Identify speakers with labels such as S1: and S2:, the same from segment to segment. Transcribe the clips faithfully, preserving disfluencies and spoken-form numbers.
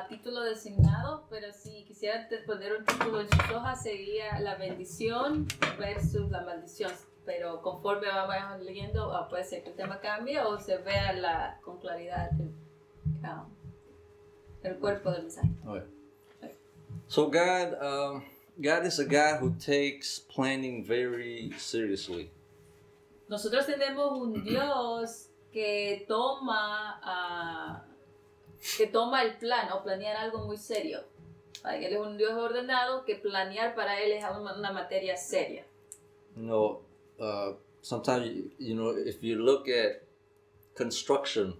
S1: uh, título designado, pero si quisiera poner un título en sus hojas sería la bendición versus la maldición. Pero conforme vamos leyendo, uh, puede ser que el tema cambie o se vea la, con claridad el, um, el cuerpo del mensaje.
S2: Okay. Okay. So God, um, God is a God who takes planning very seriously.
S1: Nosotros tenemos un Dios que toma, uh, que toma el plan o planear algo muy serio. Él es un Dios ordenado que planear para él es una, una materia seria.
S2: You know, uh, sometimes, you, you know, if you look at construction,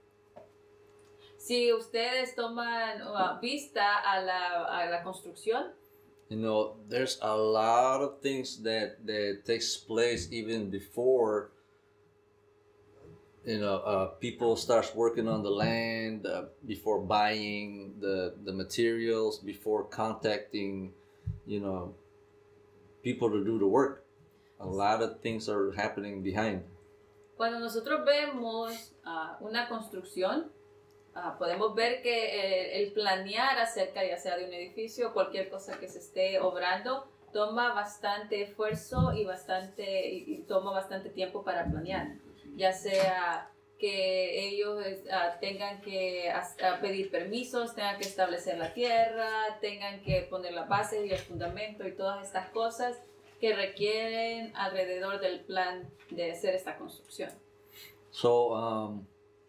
S1: si ustedes toman uh, vista a la, a la construcción,
S2: you know, there's a lot of things that, that takes place even before, you know, uh, people starts working on the land, uh, before buying the, the materials, before contacting, you know, people to do the work. A lot of things are happening behind.
S1: Cuando nosotros vemos uh, una construcción, uh, podemos ver que eh, el planear acerca ya sea de un edificio o cualquier cosa que se esté obrando toma bastante esfuerzo y, bastante, y, y toma bastante tiempo para planear. Ya sea que ellos uh, tengan que uh, pedir permisos, tengan que establecer la tierra, tengan que poner las bases y el fundamento y todas estas cosas que requieren alrededor del plan de hacer esta construcción.
S2: So, um,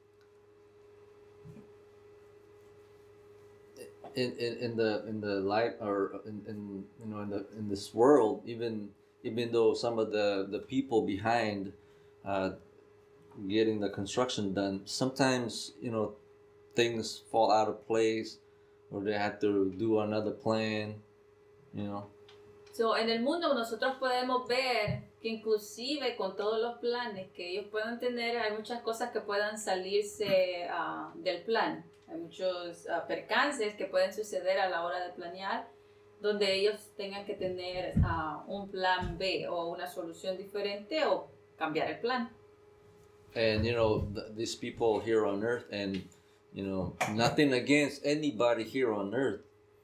S2: in, in, in the in the light or in, in you know in the in this world, even even though some of the the people behind uh, getting the construction done, sometimes you know things fall out of place, or they have to do another plan, you know.
S1: So, en el mundo nosotros podemos ver que inclusive con todos los planes que ellos puedan tener, hay muchas cosas que puedan salirse uh, del plan. Hay muchos uh, percances que pueden suceder a la hora de planear, donde ellos tengan que tener uh, un plan B o una solución diferente o cambiar el plan.
S2: And you know, th- these people here on earth, and you know, nothing against anybody here on earth,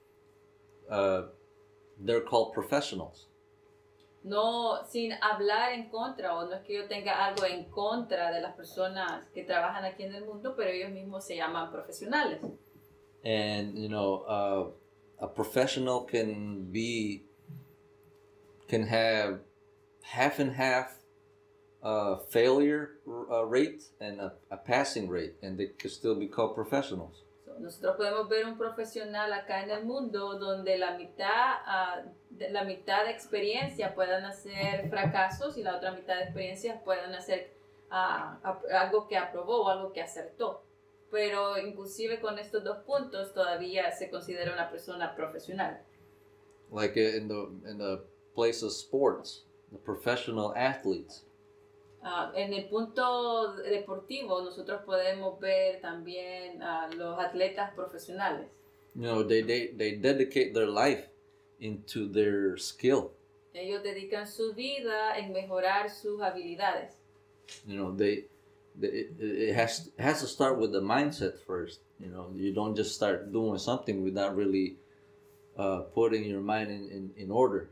S2: uh, they're called professionals.
S1: No, sin hablar en contra, o no es que yo tenga algo en contra de las personas que trabajan aquí en el mundo, pero ellos mismos se llaman profesionales.
S2: And you know, uh, a professional can be, can have half and half uh, failure uh, rate and a, a passing rate, and they can still be called professionals.
S1: So, nosotros podemos ver un profesional acá en el mundo donde la mitad, uh, de, la mitad de experiencia puedan hacer fracasos y la otra mitad de experiencia puedan hacer uh, algo que aprobó o algo que acertó. Pero inclusive con estos dos puntos todavía se considera una persona profesional.
S2: Like in the in the place of sports, the professional athletes.
S1: Uh, en el punto deportivo nosotros podemos ver también a uh, los atletas profesionales.
S2: You know, they, they, they dedicate their life into their skill.
S1: Ellos dedican su vida en mejorar sus habilidades.
S2: You know, they, they it, it has it has to start with the mindset first. You know, you don't just start doing something without really uh, putting your mind in, in, in order.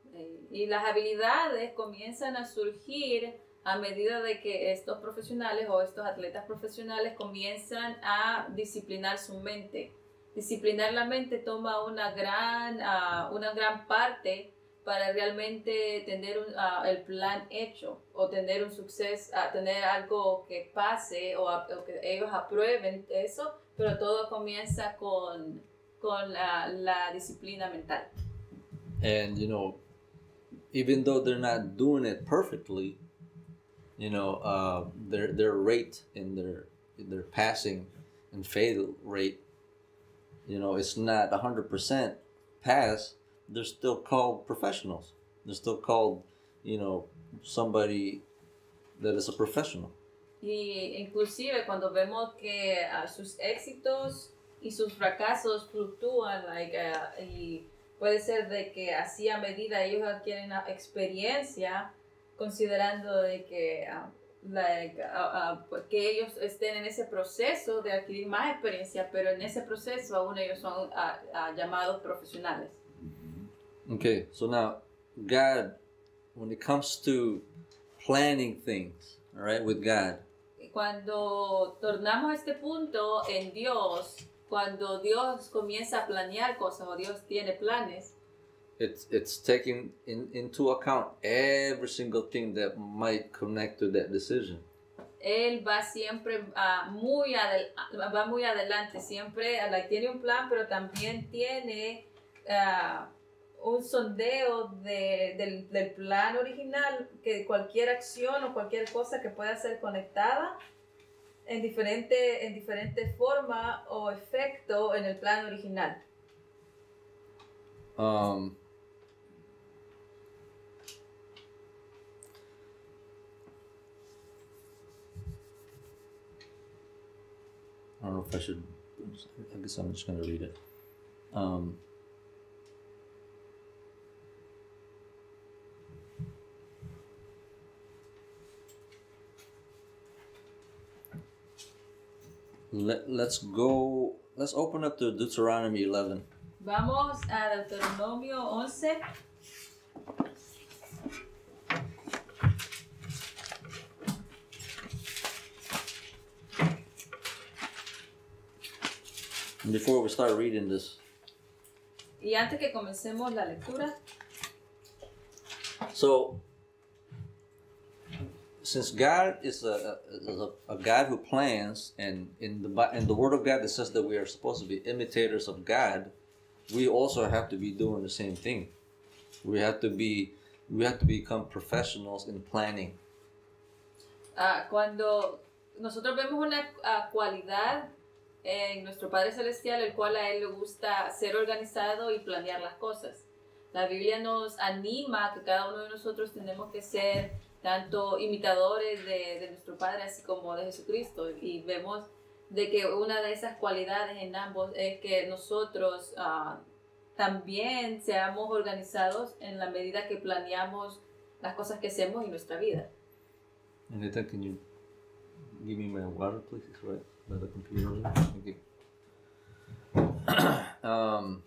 S1: Y las habilidades comienzan a surgir a medida de que estos profesionales o estos atletas profesionales comienzan a disciplinar su mente. Disciplinar la mente toma una gran, uh, una gran parte para realmente tener un, uh, el plan hecho o tener un suceso, uh, tener algo que pase o, a, o que ellos aprueben eso, pero todo comienza con, con la, la disciplina mental.
S2: And you know, even though they're not doing it perfectly, you know, uh, their their rate in their in their passing and fail rate, you know, it's not one hundred percent pass. They're still called professionals. They're still called, you know, somebody that is a professional.
S1: Y inclusive cuando vemos que uh, sus éxitos y sus fracasos fluctúan, like, uh, y puede ser de que así a medida ellos adquieren experiencia, considerando de que uh, like, uh, uh, que ellos estén en ese proceso de adquirir más experiencia, pero en ese proceso aún ellos son uh, uh, llamados profesionales.
S2: Okay, so now God, when it comes to planning things, all right, with God,
S1: Cuando tornamos a este punto en Dios, cuando Dios comienza a planear cosas o Dios tiene planes,
S2: it's it's taking in, into account every single thing that might connect to that decision.
S1: Él va siempre uh, muy, adel va muy adelante, siempre uh, like, tiene un plan, pero también tiene uh, un sondeo de, del, del plan original, que cualquier acción o cualquier cosa que pueda ser conectada en diferente, en diferente forma o efecto en el plan original.
S2: Um, I don't know if I should, I guess I'm just going to read it. Um, let, let's go, let's open up to Deuteronomy eleven.
S1: Vamos a Deuteronomio once.
S2: Before we start reading this,
S1: y antes que comencemos la lectura,
S2: so since God is a, a, a God who plans, and in the in the Word of God it says that we are supposed to be imitators of God, we also have to be doing the same thing. We have to be we have to become professionals in planning.
S1: Uh, cuando nosotros vemos una uh, cualidad en nuestro Padre Celestial, el cual a Él le gusta ser organizado y planear las cosas. La Biblia nos anima a que cada uno de nosotros tenemos que ser tanto imitadores de, de nuestro Padre, así como de Jesucristo. Y vemos de que una de esas cualidades en ambos es que nosotros uh, también seamos organizados en la medida que planeamos las cosas que hacemos en nuestra vida.
S2: Anita, can you give me my water, please? It's right by the computer. Thank you. um,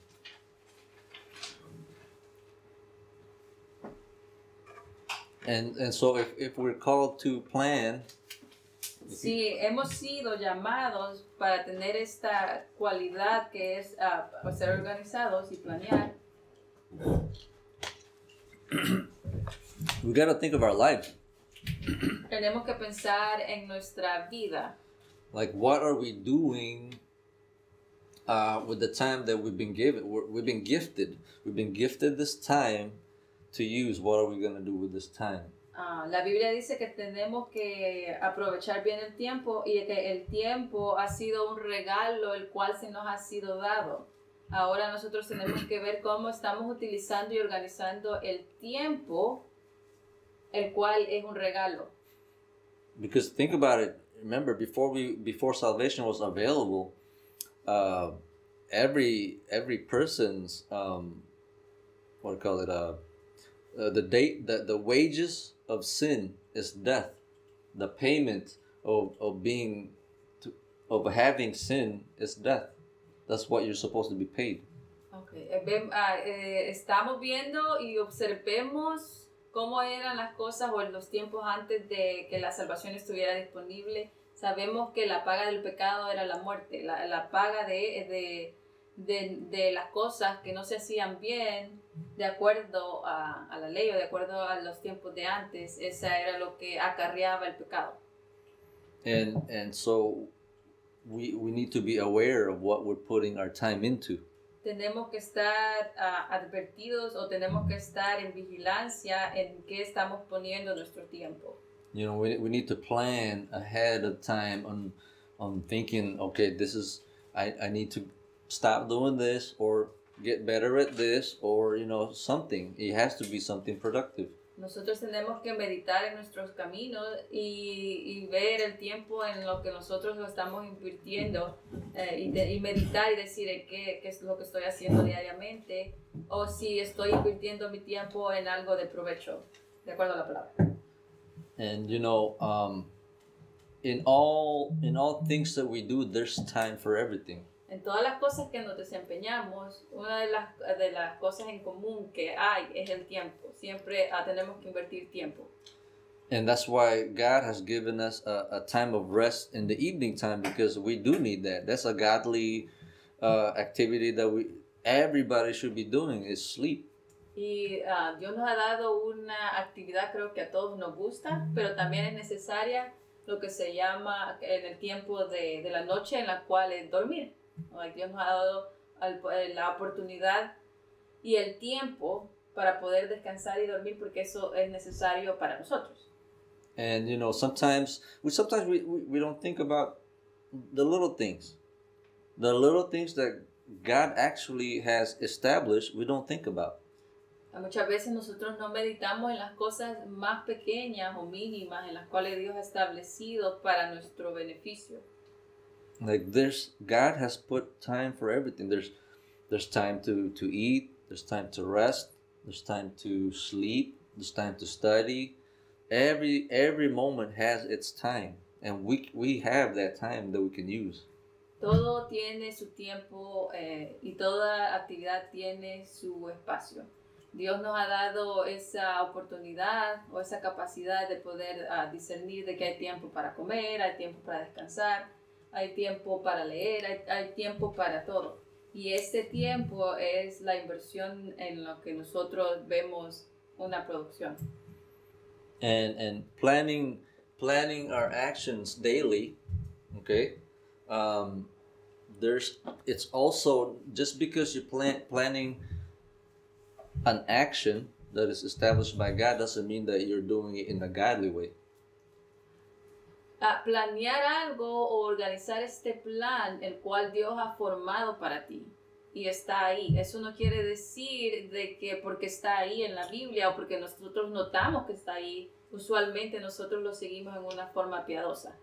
S2: and and so if, if we're called to plan,
S1: si hemos sido llamados para tener esta cualidad que es uh, para ser organizados y planear,
S2: we got to think of our life.
S1: tenemos que pensar en nuestra vida.
S2: Like, what are we doing uh, with the time that we've been given? We're, we've been gifted. We've been gifted this time to use. What are we going to do with this time?
S1: Uh, la Biblia dice que tenemos que aprovechar bien el tiempo y que el tiempo ha sido un regalo el cual se nos ha sido dado. Ahora nosotros tenemos que ver cómo estamos utilizando y organizando el tiempo, el cual es un regalo.
S2: Because think about it. Remember, before we before salvation was available, uh, every every person's um, what do you call it? Uh, uh, the date the, the wages of sin is death. The payment of of being to, of having sin is death. That's what you're supposed to be paid.
S1: Okay. Eh, eh, estamos viendo y observemos cómo eran las cosas o en los tiempos antes de que la salvación estuviera disponible. Sabemos que la paga del pecado era la muerte, la, la paga de, de, de, de las cosas que no se hacían bien de acuerdo a, a la ley o de acuerdo a los tiempos de antes. Esa era lo que acarreaba el pecado.
S2: And and so we we need to be aware of what we're putting our time into.
S1: Tenemos que estar uh, advertidos o tenemos que estar en vigilancia en qué estamos poniendo nuestro tiempo.
S2: You know, we we need to plan ahead of time on on thinking, okay, this is I, I need to stop doing this or get better at this, or you know, something. It has to be something productive.
S1: Nosotros tenemos que meditar en nuestros caminos y, y ver el tiempo en lo que nosotros lo estamos invirtiendo eh, y, de, y meditar y decir eh, qué, qué es lo que estoy haciendo diariamente o si estoy invirtiendo mi tiempo en algo de provecho, de acuerdo a la palabra.
S2: And you know, um, in all in all things that we do, there's time for everything.
S1: En todas las cosas que nos desempeñamos, una de las, de las cosas en común que hay es el tiempo. Siempre uh, tenemos que invertir tiempo.
S2: And that's why God has given us a, a time of rest in the evening time, because we do need that. That's a godly uh, activity that we everybody should be doing, is sleep.
S1: Y uh, Dios nos ha dado una actividad, creo que a todos nos gusta, pero también es necesaria lo que se llama en el tiempo de, de la noche, en la cual es dormir. Like, Dios nos ha dado al, la oportunidad y el tiempo para poder descansar y dormir, porque eso es necesario para nosotros.
S2: And you know, sometimes we sometimes we, we, we don't think about the little things. The little things that God actually has established, we don't think about.
S1: Muchas veces nosotros no meditamos en las cosas más pequeñas o mínimas en las cuales Dios ha establecido para nuestro beneficio.
S2: Like there's God has put time for everything. There's there's time to, to eat, there's time to rest, there's time to sleep, there's time to study. Every every moment has its time, and we we have that time that we can use.
S1: Todo tiene su tiempo eh, y toda actividad tiene su espacio. Dios nos ha dado esa oportunidad o esa capacidad de poder uh, discernir de que hay tiempo para comer, hay tiempo para descansar, hay tiempo para leer, hay, hay tiempo para todo. Y este tiempo es la inversión en lo que nosotros vemos una producción.
S2: And and planning planning our actions daily, okay? Um, there's it's also just because you're plan, planning an action that is established by God doesn't mean that you're doing it in a godly way.
S1: A planear algo o organizar este plan el cual Dios ha formado para ti y está ahí. Eso no quiere decir de que porque está ahí en la Biblia o porque nosotros notamos que está ahí, usualmente nosotros lo seguimos en una forma piadosa.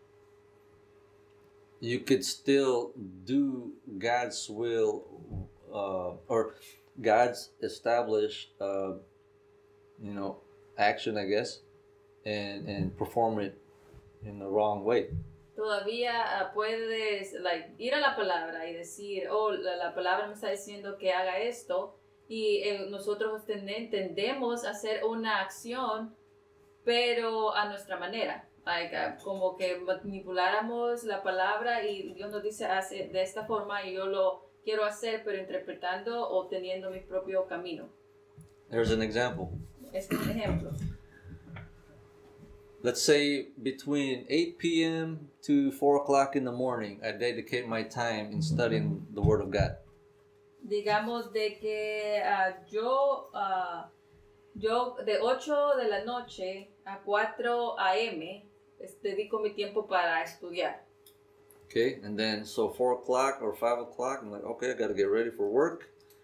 S2: You could still do God's will uh, or God's established, uh, you know, action, I guess, and, and perform it in the wrong way.
S1: Todavía uh, puedes like, ir a la palabra y decir, oh, la, la palabra me está diciendo que haga esto, y eh, nosotros ten, tendemos a hacer una acción, pero a nuestra manera. Like, uh, como que manipuláramos la palabra y Dios nos dice hace de esta forma y yo lo quiero hacer, pero interpretando o teniendo mi propio camino.
S2: There's an example.
S1: Este es un ejemplo.
S2: Let's say between eight p.m. to four o'clock in the morning, I dedicate my time in studying the Word of God.
S1: Digamos de que uh, yo, uh, yo de ocho de la noche a cuatro a m dedico mi tiempo para estudiar.
S2: Okay, and then so four o'clock or five o'clock, I'm like, okay, I gotta get ready for work.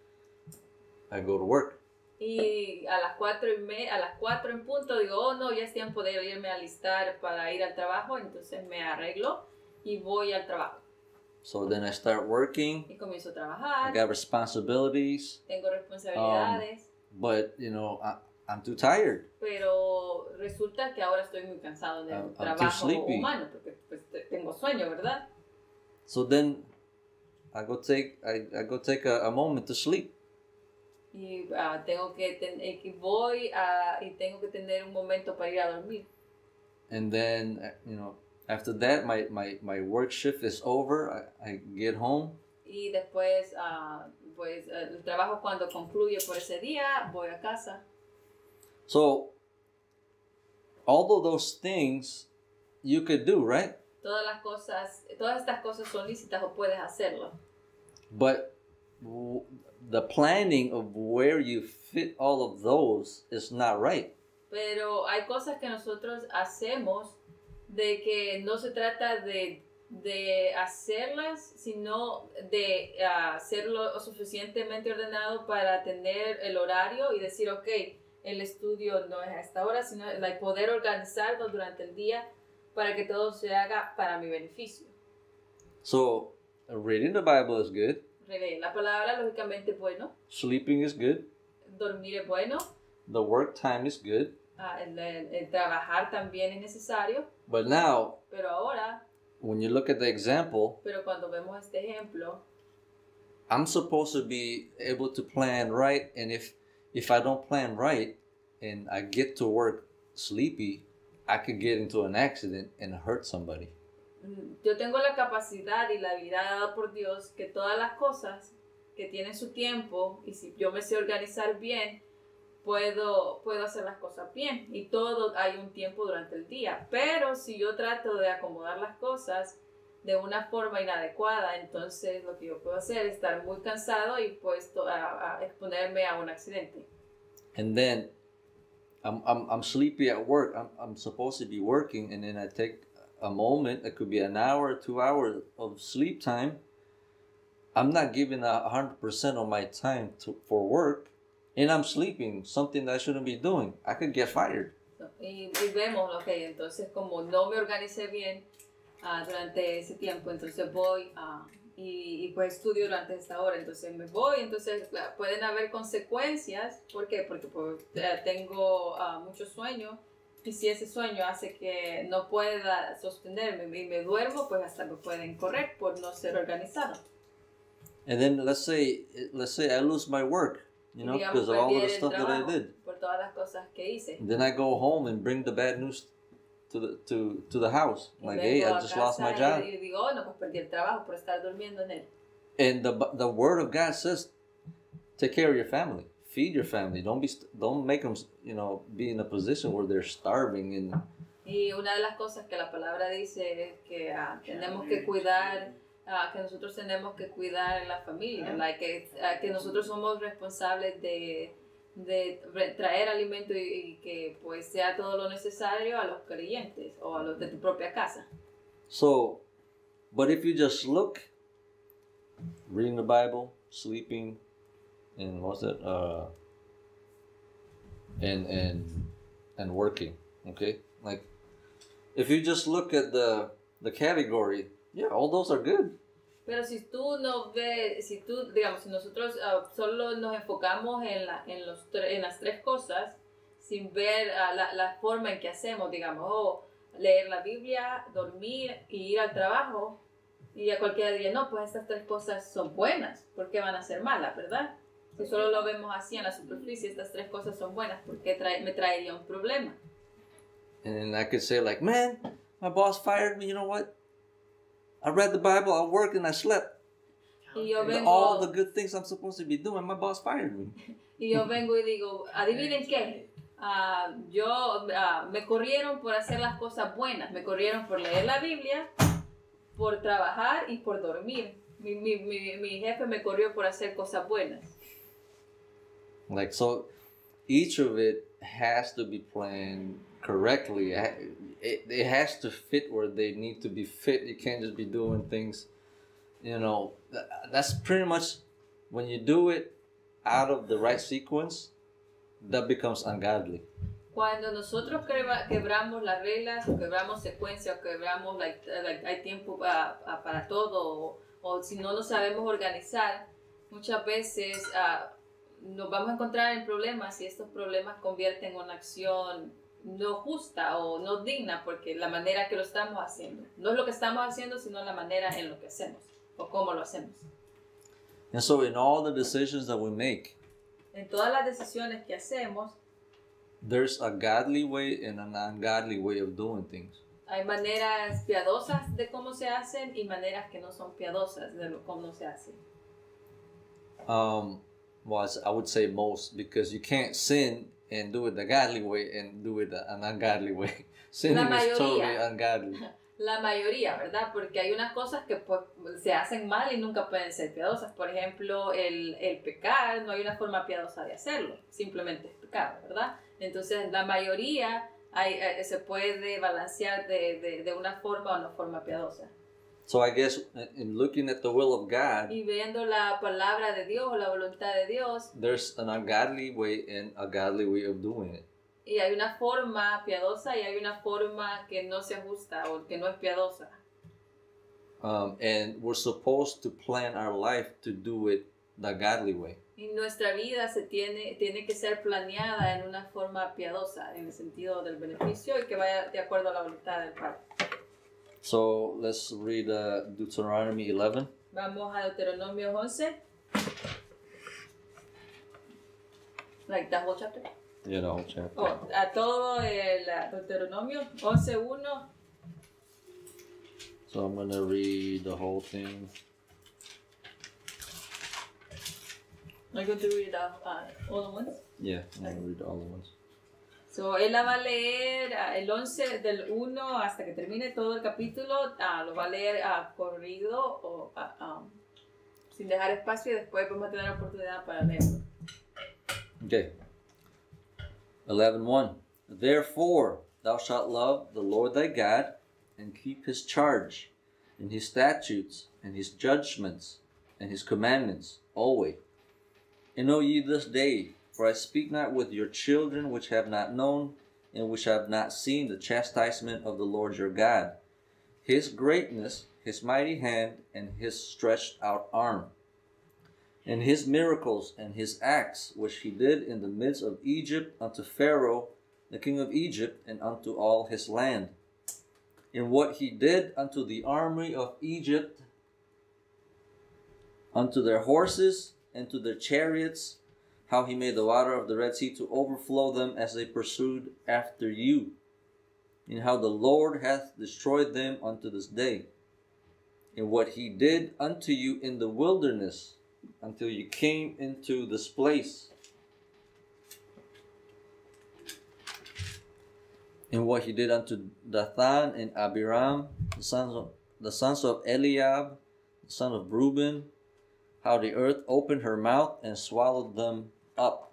S2: I go to work.
S1: Y a las cuatro y me, a las cuatro en punto digo, oh no, ya es tiempo de irme a alistar para ir al trabajo, entonces me arreglo y voy al trabajo.
S2: So then I start working.
S1: Y comienzo a trabajar.
S2: I got responsibilities.
S1: Tengo responsabilidades.
S2: Um, but you know, I, I'm too tired.
S1: Pero resulta que ahora estoy muy cansado del
S2: I'm, I'm
S1: trabajo humano porque pues, tengo sueño, ¿verdad?
S2: So then I go take I, I go take a, a moment to sleep.
S1: Y uh, tengo que ten, y voy a, y tengo que tener un momento para ir a dormir.
S2: And then you know, after that my, my, my work shift is over. I, I get home.
S1: Y después uh, pues el trabajo cuando concluye por ese día, voy a casa.
S2: So all of those things you could do, right?
S1: Todas las cosas, todas estas cosas son lícitas o puedes hacerlo.
S2: But w- the planning of where you fit all of those is not right.
S1: Pero hay cosas que nosotros hacemos de que no se trata de, de hacerlas, sino de uh, hacerlo lo suficientemente ordenado para tener el horario y decir, ok, el estudio no es a esta hora, sino like, poder organizarlo durante el día para que todo se haga para mi beneficio.
S2: So reading the Bible is good.
S1: Leer la palabra, lógicamente, es bueno.
S2: Sleeping is good.
S1: Dormir es bueno.
S2: The work time is good.
S1: Ah, el, el- el trabajar también es necesario,
S2: But now,
S1: pero ahora,
S2: when you look at the example,
S1: pero cuando vemos este ejemplo,
S2: I'm supposed to be able to plan right, and if if I don't plan right and I get to work sleepy, I could get into an accident and hurt somebody.
S1: mm, yo tengo la capacidad y la habilidad dada por Dios que todas las cosas que tienen su tiempo, y si yo me sé organizar bien, puedo, puedo hacer las cosas bien, y todo hay un tiempo durante el día. Pero si yo trato de acomodar las cosas de una forma inadecuada, entonces lo que yo puedo hacer es estar muy cansado y puesto a, a exponerme a un accidente.
S2: And then I'm, I'm, I'm sleepy at work. I'm, I'm supposed to be working, and then I take a moment, it could be an hour, two hours of sleep time. I'm not giving a one hundred percent of my time to, for work, and I'm sleeping, something that I shouldn't be doing. I could get fired.
S1: Y, y vemos, ok, entonces como no me organicé bien uh, durante ese tiempo, entonces voy uh, y, y pues estudio durante esta hora, entonces me voy, entonces uh, pueden haber consecuencias. ¿Por qué? Porque pues, uh, tengo uh, mucho sueño, y si ese sueño hace que no pueda sostenerme y me duermo, pues hasta me pueden correr por no ser organizado.
S2: And then let's say let's say I lose my work, you know, because of all of the stuff that I did.
S1: Por todas las cosas que hice.
S2: And then I go home and bring the bad news to the to to the house.
S1: Y
S2: Like, hey, I
S1: vengo a
S2: just lost my
S1: casa
S2: job.
S1: y digo, oh, no, pues perdí el trabajo por estar durmiendo en él.
S2: And the the word of God says, take care of your family, feed your family. Don't be don't make them, you know, be in a position where they're starving. And
S1: Y una de las cosas que la palabra dice es que uh, tenemos que cuidar, uh, que nosotros tenemos que cuidar a la familia, like, que, uh, que nosotros somos responsables de, de traer alimento y, y que pues sea todo lo necesario a los creyentes o a los de tu propia casa.
S2: So, but if you just look, reading the Bible, sleeping, and what's it, uh, and and and working, okay, like if you just look at the the category, yeah, all those are good.
S1: Pero si tú no ves, si tú, digamos, si nosotros uh, solo nos enfocamos en, la, en, los en las tres cosas, sin ver uh, la, la forma en que hacemos, digamos, oh, leer la Biblia, dormir y ir al trabajo, y a cualquiera diría, no, pues estas tres cosas son buenas, ¿por qué van a ser malas, verdad? Si solo lo vemos así en la superficie, estas tres cosas son buenas, ¿por qué trae, me traería un problema?
S2: And I could say like, man, my boss fired me, you know what? I read the Bible, I worked, and I slept.
S1: Y yo vengo,
S2: all the good things I'm supposed to be doing, my boss fired me.
S1: Y yo vengo y digo, adivinen qué, uh, yo uh, me corrieron por hacer las cosas buenas, me corrieron por leer la Biblia, por trabajar y por dormir. Mi, mi, mi, mi jefe me corrió por hacer cosas buenas.
S2: Like, so each of it has to be planned correctly. It, it has to fit where they need to be fit. You can't just be doing things, you know. That's pretty much, when you do it out of the right sequence, that becomes ungodly.
S1: Cuando nosotros quebramos las reglas, o quebramos secuencia, o quebramos, like, like, hay tiempo para, para todo, o, o si no nos sabemos organizar, muchas veces uh, nos vamos a encontrar en problemas, y estos problemas convierten en una acción no justa o no digna, porque la manera que lo estamos haciendo, no es lo que estamos haciendo, sino la manera en lo que hacemos, o cómo lo hacemos.
S2: And so in all the decisions that we make,
S1: en todas las decisiones que hacemos,
S2: there's a godly way and an ungodly way of doing things.
S1: Hay maneras piadosas de cómo se hacen y maneras que no son piadosas de lo, cómo se hacen.
S2: Um, well, I would say most, because you can't sin and do it the godly way and do it an ungodly way. Sinning is totally ungodly.
S1: La mayoría, ¿verdad? Porque hay unas cosas que pues, se hacen mal y nunca pueden ser piadosas. Por ejemplo, el, el pecar, no hay una forma piadosa de hacerlo. Simplemente es pecado, ¿verdad? Entonces, la mayoría hay, eh, se puede balancear de, de, de una forma o una forma piadosa.
S2: So I guess in looking at the will of God,
S1: y viendo la palabra de Dios o la voluntad de Dios,
S2: there's an ungodly way and a godly way of doing it.
S1: Y hay una forma piadosa y hay una forma que no se ajusta o que no es piadosa.
S2: Um, and we're supposed to plan our life to do it the godly way.
S1: Y nuestra vida se tiene, tiene que ser planeada en una forma piadosa, en el sentido del beneficio y que vaya de acuerdo a la voluntad del Padre.
S2: So let's read uh, Deuteronomy eleven.
S1: Vamos a Deuteronomio once. Like the whole chapter?
S2: Yeah, the whole chapter.
S1: Oh, a todo el Deuteronomio once uno.
S2: So I'm going to read the whole thing.
S1: Are you going to read uh, uh, all at once?
S2: Yeah, I'm going to read all the ones.
S1: So, él la va a leer uh, el once del uno hasta que termine todo el capítulo. Uh, lo va a leer uh, corrido o uh, um, sin dejar espacio y después vamos a tener la oportunidad para leerlo.
S2: Okay. eleven one. Therefore, thou shalt love the Lord thy God and keep his charge and his statutes and his judgments and his commandments always. And know ye this day, for I speak not with your children which have not known and which have not seen the chastisement of the Lord your God, his greatness, his mighty hand, and his stretched out arm, and his miracles and his acts which he did in the midst of Egypt unto Pharaoh, the king of Egypt, and unto all his land. And what he did unto the army of Egypt, unto their horses, and to their chariots, how he made the water of the Red Sea to overflow them as they pursued after you, and how the Lord hath destroyed them unto this day, and what he did unto you in the wilderness, until you came into this place, and what he did unto Dathan and Abiram, the sons of, the sons of Eliab, the son of Reuben, how the earth opened her mouth and swallowed them up,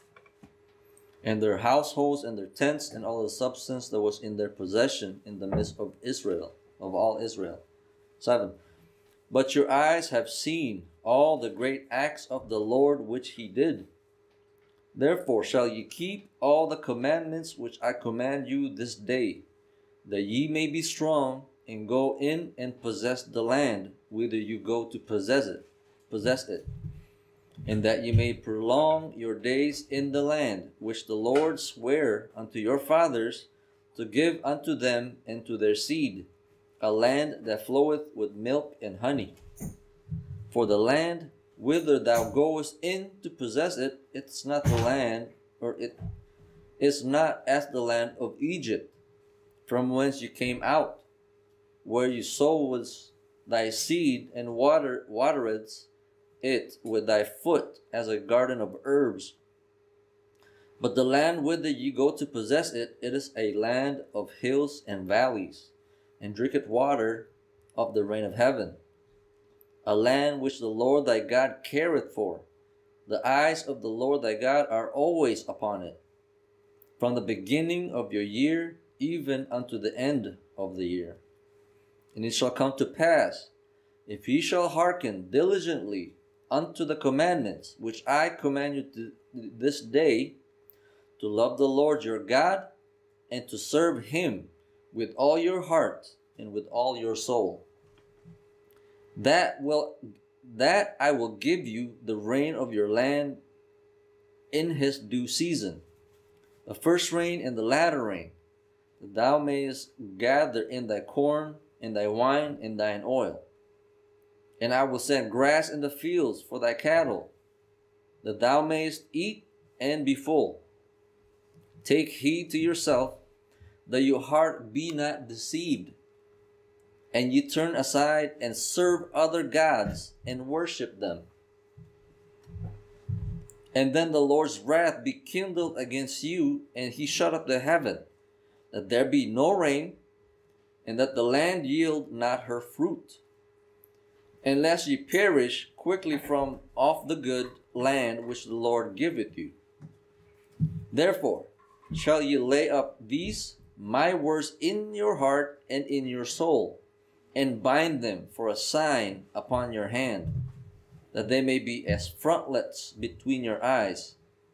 S2: and their households and their tents and all the substance that was in their possession in the midst of Israel, of all Israel. seven. But your eyes have seen all the great acts of the Lord which he did. Therefore shall ye keep all the commandments which I command you this day, that ye may be strong and go in and possess the land whither you go to possess it. possess it, and that ye may prolong your days in the land which the Lord sware unto your fathers to give unto them and to their seed, a land that floweth with milk and honey. For the land whither thou goest in to possess it, it's not the land, or it is not as the land of Egypt, from whence you came out, where you sowest thy seed and water wateredst it with thy foot as a garden of herbs. But the land whither ye go to possess it, it is a land of hills and valleys, and drinketh water of the rain of heaven, a land which the Lord thy God careth for. The eyes of the Lord thy God are always upon it, from the beginning of your year even unto the end of the year. And it shall come to pass, if ye shall hearken diligently unto the commandments which I command you to this day, to love the Lord your God, and to serve him with all your heart and with all your soul, that will that I will give you the rain of your land in his due season, the first rain and the latter rain, that thou mayest gather in thy corn and thy wine and thine oil. And I will send grass in the fields for thy cattle, that thou mayest eat and be full. Take heed to yourself, that your heart be not deceived, and ye turn aside and serve other gods and worship them. And then the Lord's wrath be kindled against you, and he shut up the heaven, that there be no rain, and that the land yield not her fruit, unless ye perish quickly from off the good land which the Lord giveth you. Therefore shall ye lay up these my words in your heart and in your soul, and bind them for a sign upon your hand, that they may be as frontlets between your eyes.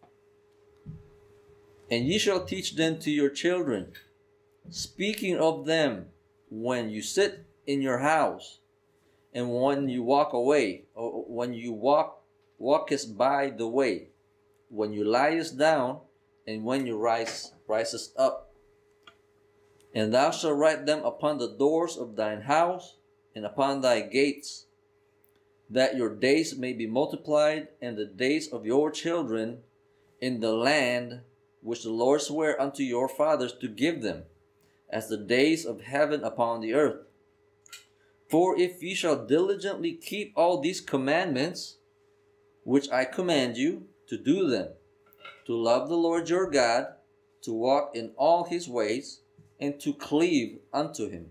S2: And ye shall teach them to your children, speaking of them when you sit in your house, and when you walk away, or when you walk walkest by the way, when you liest down, and when you rise risest up. And thou shalt write them upon the doors of thine house, and upon thy gates, that your days may be multiplied, and the days of your children in the land which the Lord sware unto your fathers to give them, as the days of heaven upon the earth. For if ye shall diligently keep all these commandments, which I command you, to do them, to love the Lord your God, to walk in all his ways, and to cleave unto him,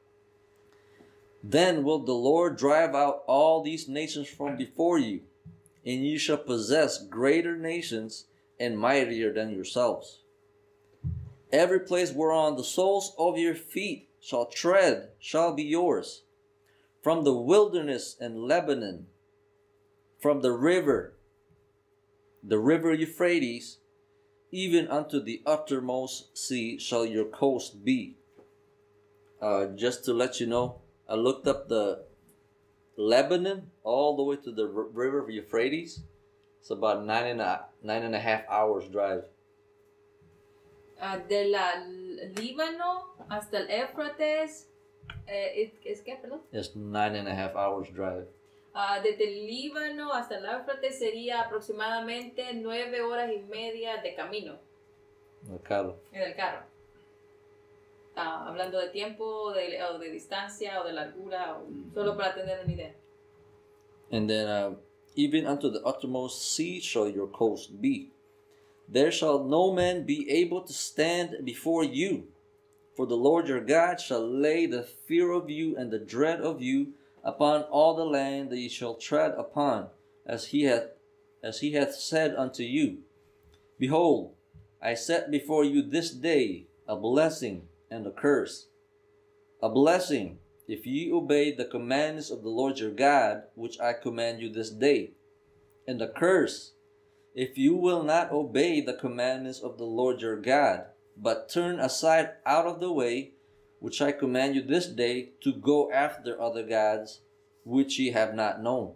S2: then will the Lord drive out all these nations from before you, and ye shall possess greater nations and mightier than yourselves. Every place whereon the soles of your feet shall tread shall be yours, from the wilderness and Lebanon, from the river, the river Euphrates, even unto the uttermost sea shall your coast be. Uh, just to let you know, I looked up the Lebanon all the way to the r- river of Euphrates. It's about nine and a, nine and a half hours drive.
S1: Uh, de la Líbano hasta el Éufrates, eh, ¿es qué, perdón?
S2: It's nine and a half hours drive.
S1: Uh, desde el Líbano hasta el Éufrates sería aproximadamente nueve horas y media de camino.
S2: En el carro.
S1: En el carro. Uh, hablando de tiempo, de, o de distancia, o de largura, o solo para tener una idea.
S2: And then, uh, even unto the uttermost sea shall your coast be. There shall no man be able to stand before you. For the Lord your God shall lay the fear of you and the dread of you upon all the land that ye shall tread upon, as he hath, as he hath said unto you. Behold, I set before you this day a blessing and a curse. A blessing, if ye obey the commandments of the Lord your God, which I command you this day. And a curse, if you will not obey the commandments of the Lord your God, but turn aside out of the way, which I command you this day, to go after other gods, which ye have not known.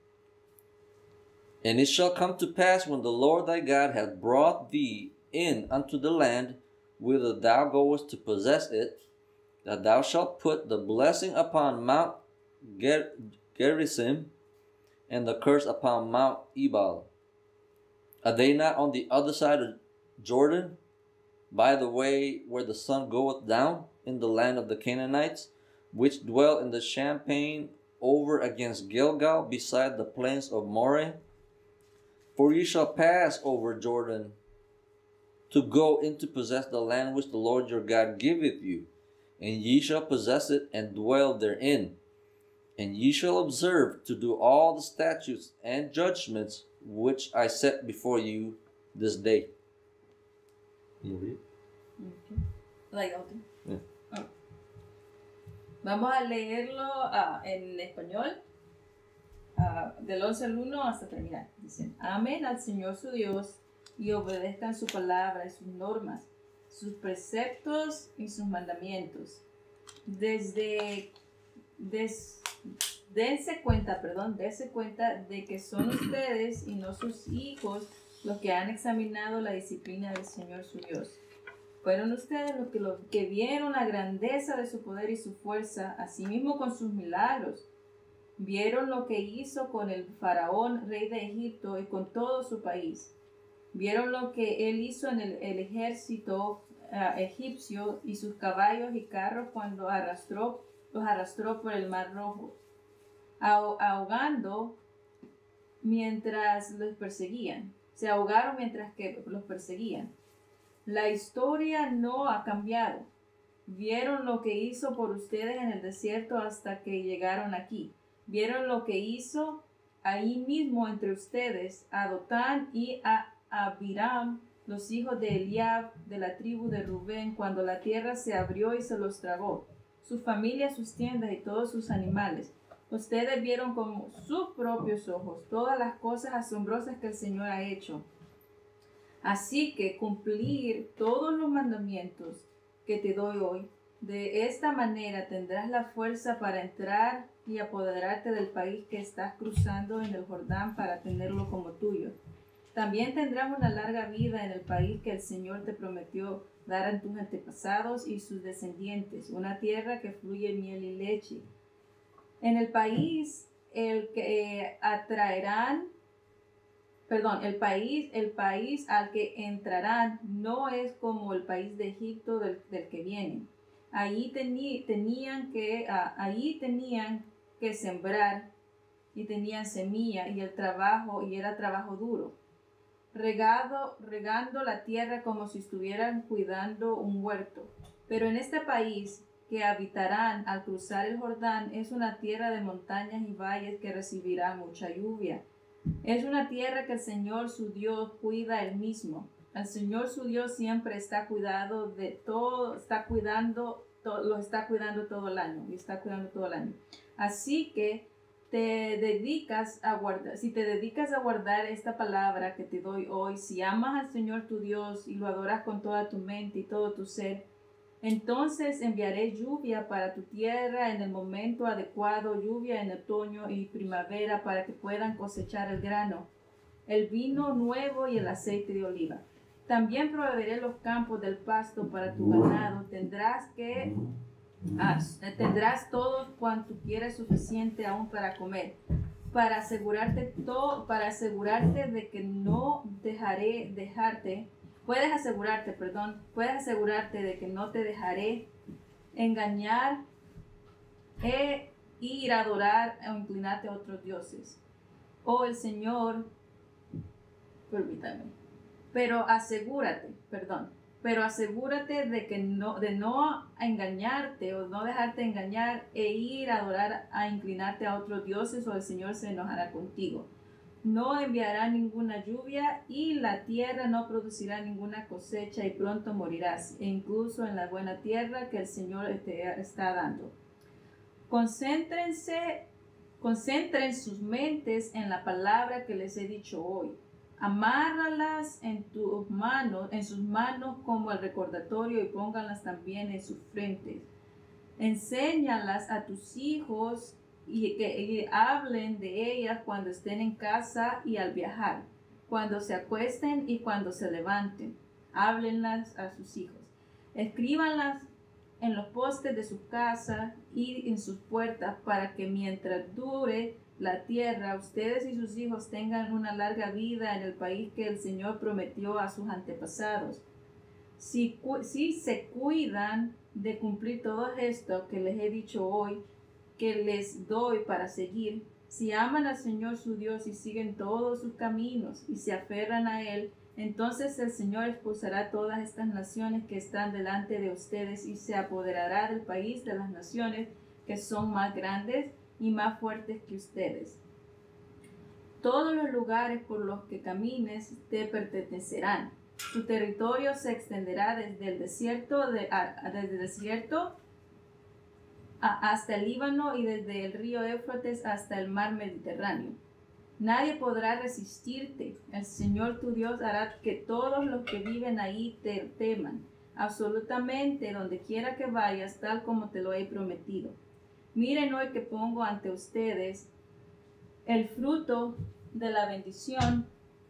S2: And it shall come to pass, when the Lord thy God hath brought thee in unto the land whither thou goest to possess it, that thou shalt put the blessing upon Mount Ger- Gerizim, and the curse upon Mount Ebal. Are they not on the other side of Jordan, by the way where the sun goeth down, in the land of the Canaanites, which dwell in the champaign over against Gilgal, beside the plains of Moreh? For ye shall pass over Jordan to go in to possess the land which the Lord your God giveth you, and ye shall possess it and dwell therein. And ye shall observe to do all the statutes and judgments which I set before you this day. You read?
S1: Okay. Like, okay.
S2: Yeah.
S1: Oh. Vamos a leerlo uh, en español, uh, del once al uno hasta terminar. Dicen, amén al Señor su Dios, y obedezcan su palabra y sus normas, sus preceptos y sus mandamientos. Desde, des, dense cuenta, perdón, dense cuenta de que son ustedes y no sus hijos los que han examinado la disciplina del Señor su Dios. Fueron ustedes los que, los que vieron la grandeza de su poder y su fuerza, asimismo con sus milagros. Vieron lo que hizo con el faraón, rey de Egipto, y con todo su país. Vieron lo que él hizo en el, el ejército uh, egipcio y sus caballos y carros cuando arrastró, los arrastró por el mar rojo, ah, ahogando mientras los perseguían. Se ahogaron mientras que los perseguían. La historia no ha cambiado. Vieron lo que hizo por ustedes en el desierto hasta que llegaron aquí. Vieron lo que hizo ahí mismo entre ustedes, a Dotán y a Abiram, los hijos de Eliab, de la tribu de Rubén, cuando la tierra se abrió y se los tragó, sus familias, sus tiendas y todos sus animales. Ustedes vieron con sus propios ojos todas las cosas asombrosas que el Señor ha hecho. Así que cumplir todos los mandamientos que te doy hoy De esta manera tendrás la fuerza para entrar y apoderarte del país que estás cruzando en el Jordán para tenerlo como tuyo. También tendrás una larga vida en el país que el Señor te prometió dar a tus antepasados y sus descendientes, una tierra que fluye miel y leche. En el país el que eh, atraerán, perdón, el país, el país al que entrarán no es como el país de Egipto del, del que vienen. Ahí tení, tenían que, uh, ahí tenían que sembrar y tenían semilla y el trabajo y era trabajo duro. Regado, regando la tierra como si estuvieran cuidando un huerto. Pero en este país que habitarán al cruzar el Jordán es una tierra de montañas y valles que recibirá mucha lluvia. Es una tierra que el Señor su Dios cuida él mismo. El Señor su Dios siempre está cuidado de todo, está cuidando, to, lo está cuidando todo el año, y está cuidando todo el año. Así que te dedicas a guardar, si te dedicas a guardar esta palabra que te doy hoy, si amas al Señor tu Dios y lo adoras con toda tu mente y todo tu ser, entonces enviaré lluvia para tu tierra en el momento adecuado, lluvia en otoño y primavera para que puedan cosechar el grano, el vino nuevo y el aceite de oliva. También proveeré los campos del pasto para tu ganado. Tendrás que ah, tendrás todo cuanto quieras suficiente aún para comer, para asegurarte todo, para asegurarte de que no dejaré dejarte. Puedes asegurarte, perdón, puedes asegurarte de que no te dejaré engañar e ir a adorar o inclinarte a otros dioses. Oh, el Señor, permítame, pero asegúrate, perdón, pero asegúrate de que no, de no engañarte o no dejarte engañar e ir a adorar, a inclinarte a otros dioses o el Señor se enojará contigo. No enviará ninguna lluvia y la tierra no producirá ninguna cosecha y pronto morirás, e incluso en la buena tierra que el Señor te está dando. Concéntrense, concentren sus mentes en la palabra que les he dicho hoy. Amárralas en tus manos, en sus manos como el recordatorio y pónganlas también en sus frentes. Enséñalas a tus hijos y que y hablen de ellas cuando estén en casa y al viajar, cuando se acuesten y cuando se levanten. Háblenlas a sus hijos. Escríbanlas en los postes de su casa y en sus puertas para que mientras dure la tierra, ustedes y sus hijos tengan una larga vida en el país que el Señor prometió a sus antepasados. Si, si se cuidan de cumplir todo esto que les he dicho hoy, que les doy para seguir, si aman al Señor su Dios y siguen todos sus caminos y se aferran a Él, entonces el Señor expulsará todas estas naciones que están delante de ustedes y se apoderará del país de las naciones que son más grandes y más fuertes que ustedes. Todos los lugares por los que camines te pertenecerán. Tu territorio se extenderá desde el desierto, de, a, desde el desierto hasta el Líbano y desde el río Éufrates hasta el mar Mediterráneo. Nadie podrá resistirte. El Señor tu Dios hará que todos los que viven ahí te teman, absolutamente donde quiera que vayas, tal como te lo he prometido. Miren hoy que pongo ante ustedes el fruto de la bendición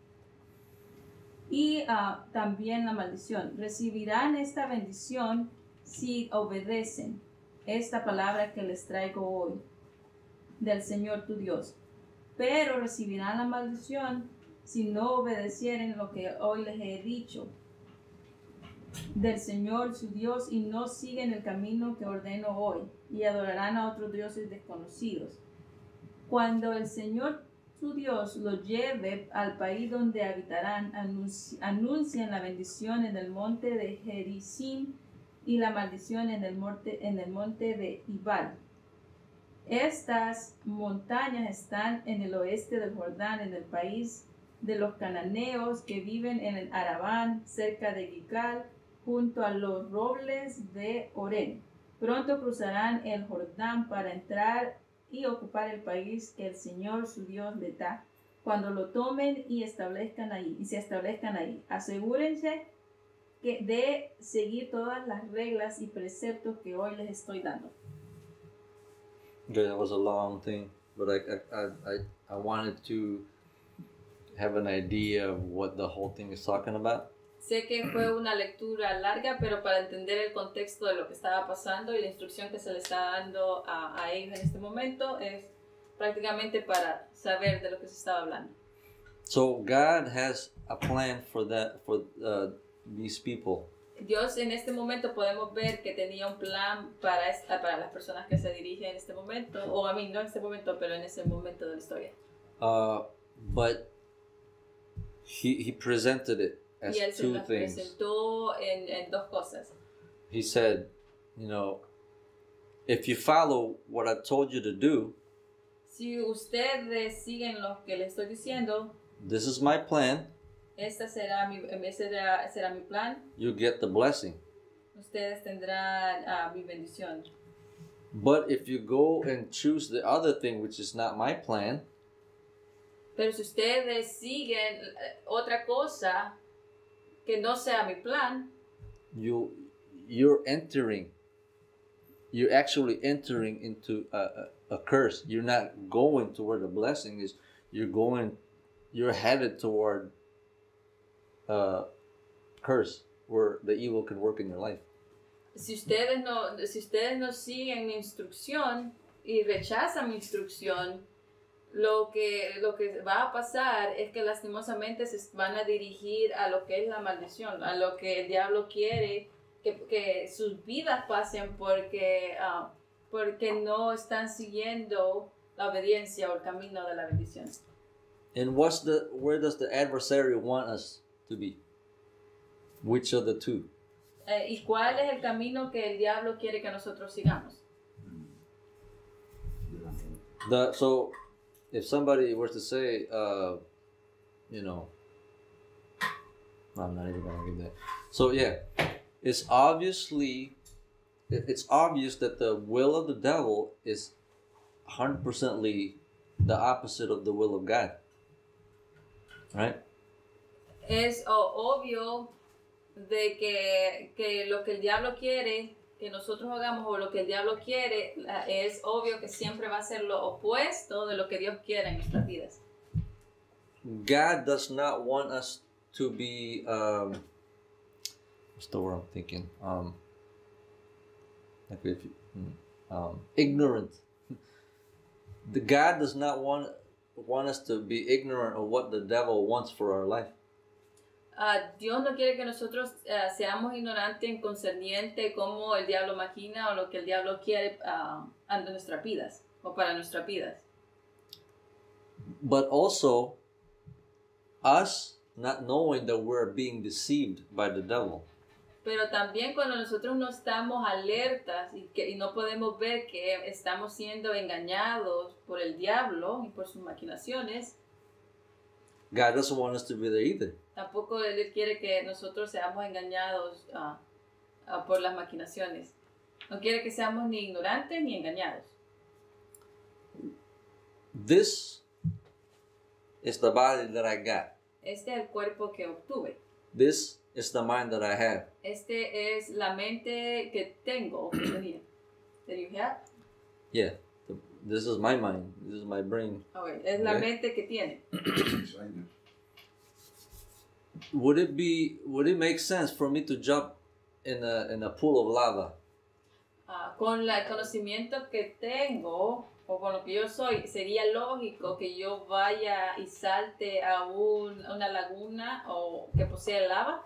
S1: y uh, también la maldición. Recibirán esta bendición si obedecen esta palabra que les traigo hoy del Señor tu Dios, pero recibirán la maldición si no obedecieren lo que hoy les he dicho del Señor su Dios y no siguen el camino que ordeno hoy y adorarán a otros dioses desconocidos. Cuando el Señor su Dios los lleve al país donde habitarán, anunci- anuncien la bendición en el monte de Gerizim y la maldición en el monte, en el monte de Ibal. Estas montañas están en el oeste del Jordán, en el país de los cananeos que viven en el Arabán, cerca de Gilgal, junto a los robles de Orén. Pronto cruzarán el Jordán para entrar y ocupar el país que el Señor su Dios les da. Cuando lo tomen y establezcan ahí, y se establezcan ahí, asegúrense que, de seguir todas las reglas y preceptos que hoy les estoy dando.
S2: Okay, that was a long thing, but I, I, I, I wanted to have an idea of what the whole thing is talking about.
S1: Sé que fue una lectura larga, pero para entender el contexto de lo que estaba pasando y la instrucción que se le está dando a, a ellos en este momento es prácticamente para saber de lo que se estaba hablando.
S2: So God has a plan for that, for uh, these people.
S1: Dios en este momento podemos ver que tenía un plan para, esta, para las personas que se dirigen en este momento, o a mí no en este momento, pero en ese momento de la historia.
S2: Uh, but he, he presented it as
S1: Y él se
S2: two
S1: las
S2: things.
S1: presentó en, en dos cosas.
S2: He said, you know, if you follow what I've told you to do,
S1: Si ustedes siguen lo que les estoy diciendo,
S2: this is my plan,
S1: esta será mi, ese será, será mi plan.
S2: you get the blessing.
S1: Ustedes tendrán uh, mi bendición.
S2: But if you go and choose the other thing, which is not my plan,
S1: Pero si ustedes siguen otra cosa que no sea mi plan,
S2: you you're entering, you're actually entering into a, a, a curse. You're not going to where the blessing is. You're going, you're headed toward a curse where the evil can work in your life.
S1: si ustedes no, si ustedes no siguen mi instrucción y rechazan mi instrucción, lo que, lo que va a pasar es que lastimosamente se van a dirigir a lo que es la maldición, a lo que el diablo quiere que, que sus vidas pasen porque, uh, porque no están siguiendo la obediencia o el camino de la bendición.
S2: And what's the where does the adversary want us to be? Which of the two?
S1: Eh, ¿Y cuál es el camino que el diablo quiere que nosotros sigamos?
S2: The so if somebody were to say, uh, you know, no, I'm not even gonna give that. So yeah, it's obviously, it- it's obvious that the will of the devil is one hundred percently the opposite of the will of God, right?
S1: Es oh, obvio de que, que lo que el diablo quiere que nosotros hagamos o lo que el diablo quiere, la- es obvio que siempre va a ser lo opuesto de lo que Dios quiere en nuestras vidas.
S2: God does not want us to be, um, what's the word I'm thinking? Um, like if you, hmm, um, ignorant. The God does not want want us to be ignorant of what the devil wants for our life.
S1: Ah, Dios no quiere que nosotros ah, seamos ignorantes en concerniente cómo el diablo maquina o lo que el diablo quiere ah, ante nuestras vidas o para nuestras vidas.
S2: But also, us not knowing that we're being deceived by the devil.
S1: Pero también cuando nosotros no estamos alertas y, que, y no podemos ver que estamos siendo engañados por el diablo y por sus maquinaciones,
S2: God doesn't want us to be there either.
S1: tampoco Él quiere que nosotros seamos engañados ah, ah, por las maquinaciones. No quiere que seamos ni ignorantes ni engañados.
S2: This is the body that I got.
S1: Este es el cuerpo que obtuve.
S2: This is the mind that I have.
S1: Este es la mente que tengo o que tenía. That you have?
S2: Yeah, the, this is my mind. This is my brain.
S1: Okay. Es la
S2: Okay.
S1: mente que tiene.
S2: Would it be? Would it make sense for me to jump in a in a pool of lava?
S1: Ah, con la- el conocimiento que tengo o con lo que yo soy, sería lógico que yo vaya y salte a, un- a una laguna o que posee lava.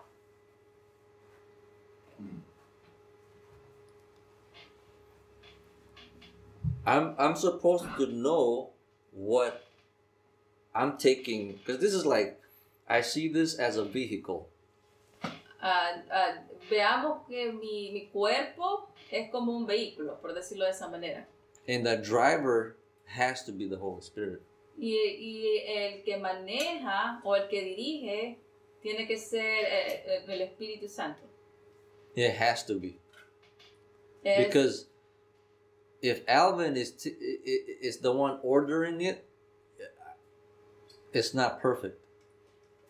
S2: I'm I'm supposed to know what I'm taking, because this is like, I see this as a vehicle.
S1: Ah, ah, veamos que mi, mi cuerpo es como un vehículo, por decirlo de esa manera.
S2: And the driver has to be the Holy Spirit.
S1: Y, y el que maneja o el que dirige tiene que ser eh, eh, el Espíritu Santo.
S2: It has to be.
S1: Es-
S2: Because if Alvin is t- i- i- is the one ordering it, it's not perfect.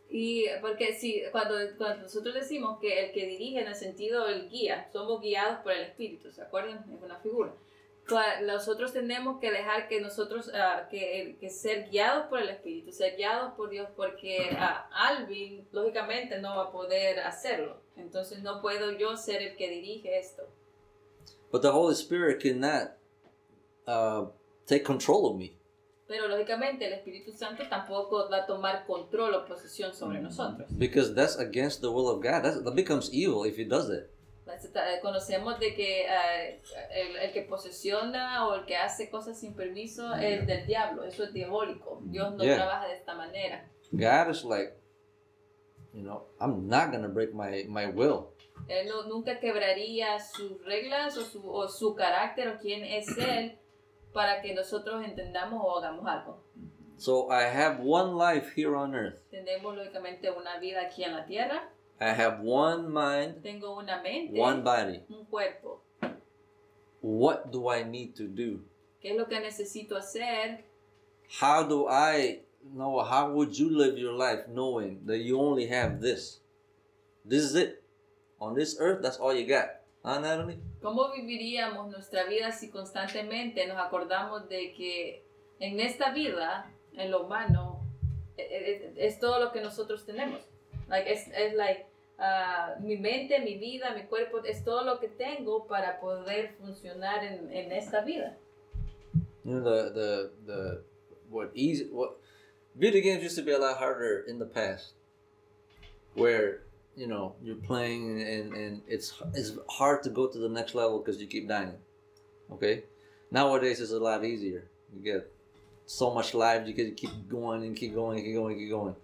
S1: Y porque si cuando, cuando nosotros decimos que el que dirige en el sentido del guía, somos guiados por el Espíritu, ¿se acuerdan? Es una figura. Nosotros tenemos que dejar que nosotros, uh, que, que ser guiados por el Espíritu, ser guiados por Dios, porque uh, Alvin, lógicamente, no va a poder hacerlo. Entonces no puedo yo ser el que dirige esto.
S2: But the Holy Spirit cannot uh, take control of me.
S1: Pero lógicamente el Espíritu Santo tampoco va a tomar control o posesión sobre nosotros.
S2: Because that's against the will of God. That's, that becomes evil if he does that.
S1: Conocemos de que uh, el, el que posesiona o el que hace cosas sin permiso es del diablo. Eso es diabólico. Dios no
S2: Yeah.
S1: trabaja de esta manera.
S2: God is like, you know, I'm not going to break my, my will.
S1: Él no, nunca quebraría sus reglas o su, o su carácter o quién es Él para que nosotros entendamos o hagamos algo.
S2: So I have one life here on earth.
S1: Tenemos lógicamente una vida aquí en la tierra.
S2: I have one mind,
S1: Tengo una mente,
S2: one body.
S1: un cuerpo.
S2: What do I need to do?
S1: ¿Qué es lo que necesito hacer?
S2: How do I know? How would you live your life knowing that you only have this? This is it. On this earth, that's all you got. Huh, Natalie?
S1: ¿Cómo viviríamos nuestra vida si constantemente nos acordamos de que en esta vida, en lo humano, es, es todo lo que nosotros tenemos? Like, es, es like, uh, mi mente, mi vida, mi cuerpo, es todo lo que tengo para poder funcionar en, en esta vida.
S2: You know, the, the, the, what easy, what, video games used to be a lot harder in the past. Where, you know, you're playing and, and it's, it's hard to go to the next level because you keep dying. Okay? Nowadays it's a lot easier. You get so much life, you can keep going and keep going and keep going and keep going.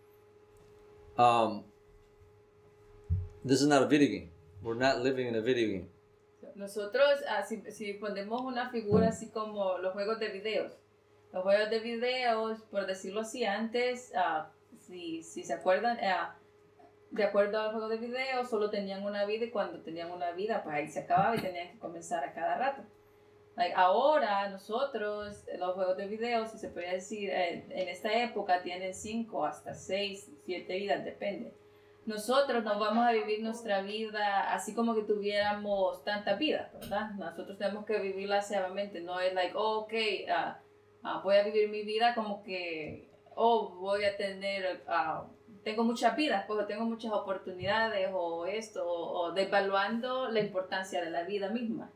S2: Um, this is not a video game. We're not living in a video game.
S1: Nosotros, ah, si, si ponemos una figura así como los juegos de videos. Los juegos de videos, por decirlo así, antes, ah, si, si se acuerdan, ah, de acuerdo al juego de videos, solo tenían una vida y cuando tenían una vida, pues ahí se acababa y tenían que comenzar a cada rato. Like, ahora nosotros, los juegos de videos, si se podría decir, eh, en esta época tienen cinco hasta seis, siete vidas, depende. Nosotros no vamos a vivir nuestra vida así como que tuviéramos tantas vidas, ¿verdad? Nosotros tenemos que vivirla sabiamente. No es like, oh, ok, uh, uh, voy a vivir mi vida como que, oh, voy a tener, uh, tengo muchas vidas, pues tengo muchas oportunidades o esto, o, o devaluando la importancia de la vida misma.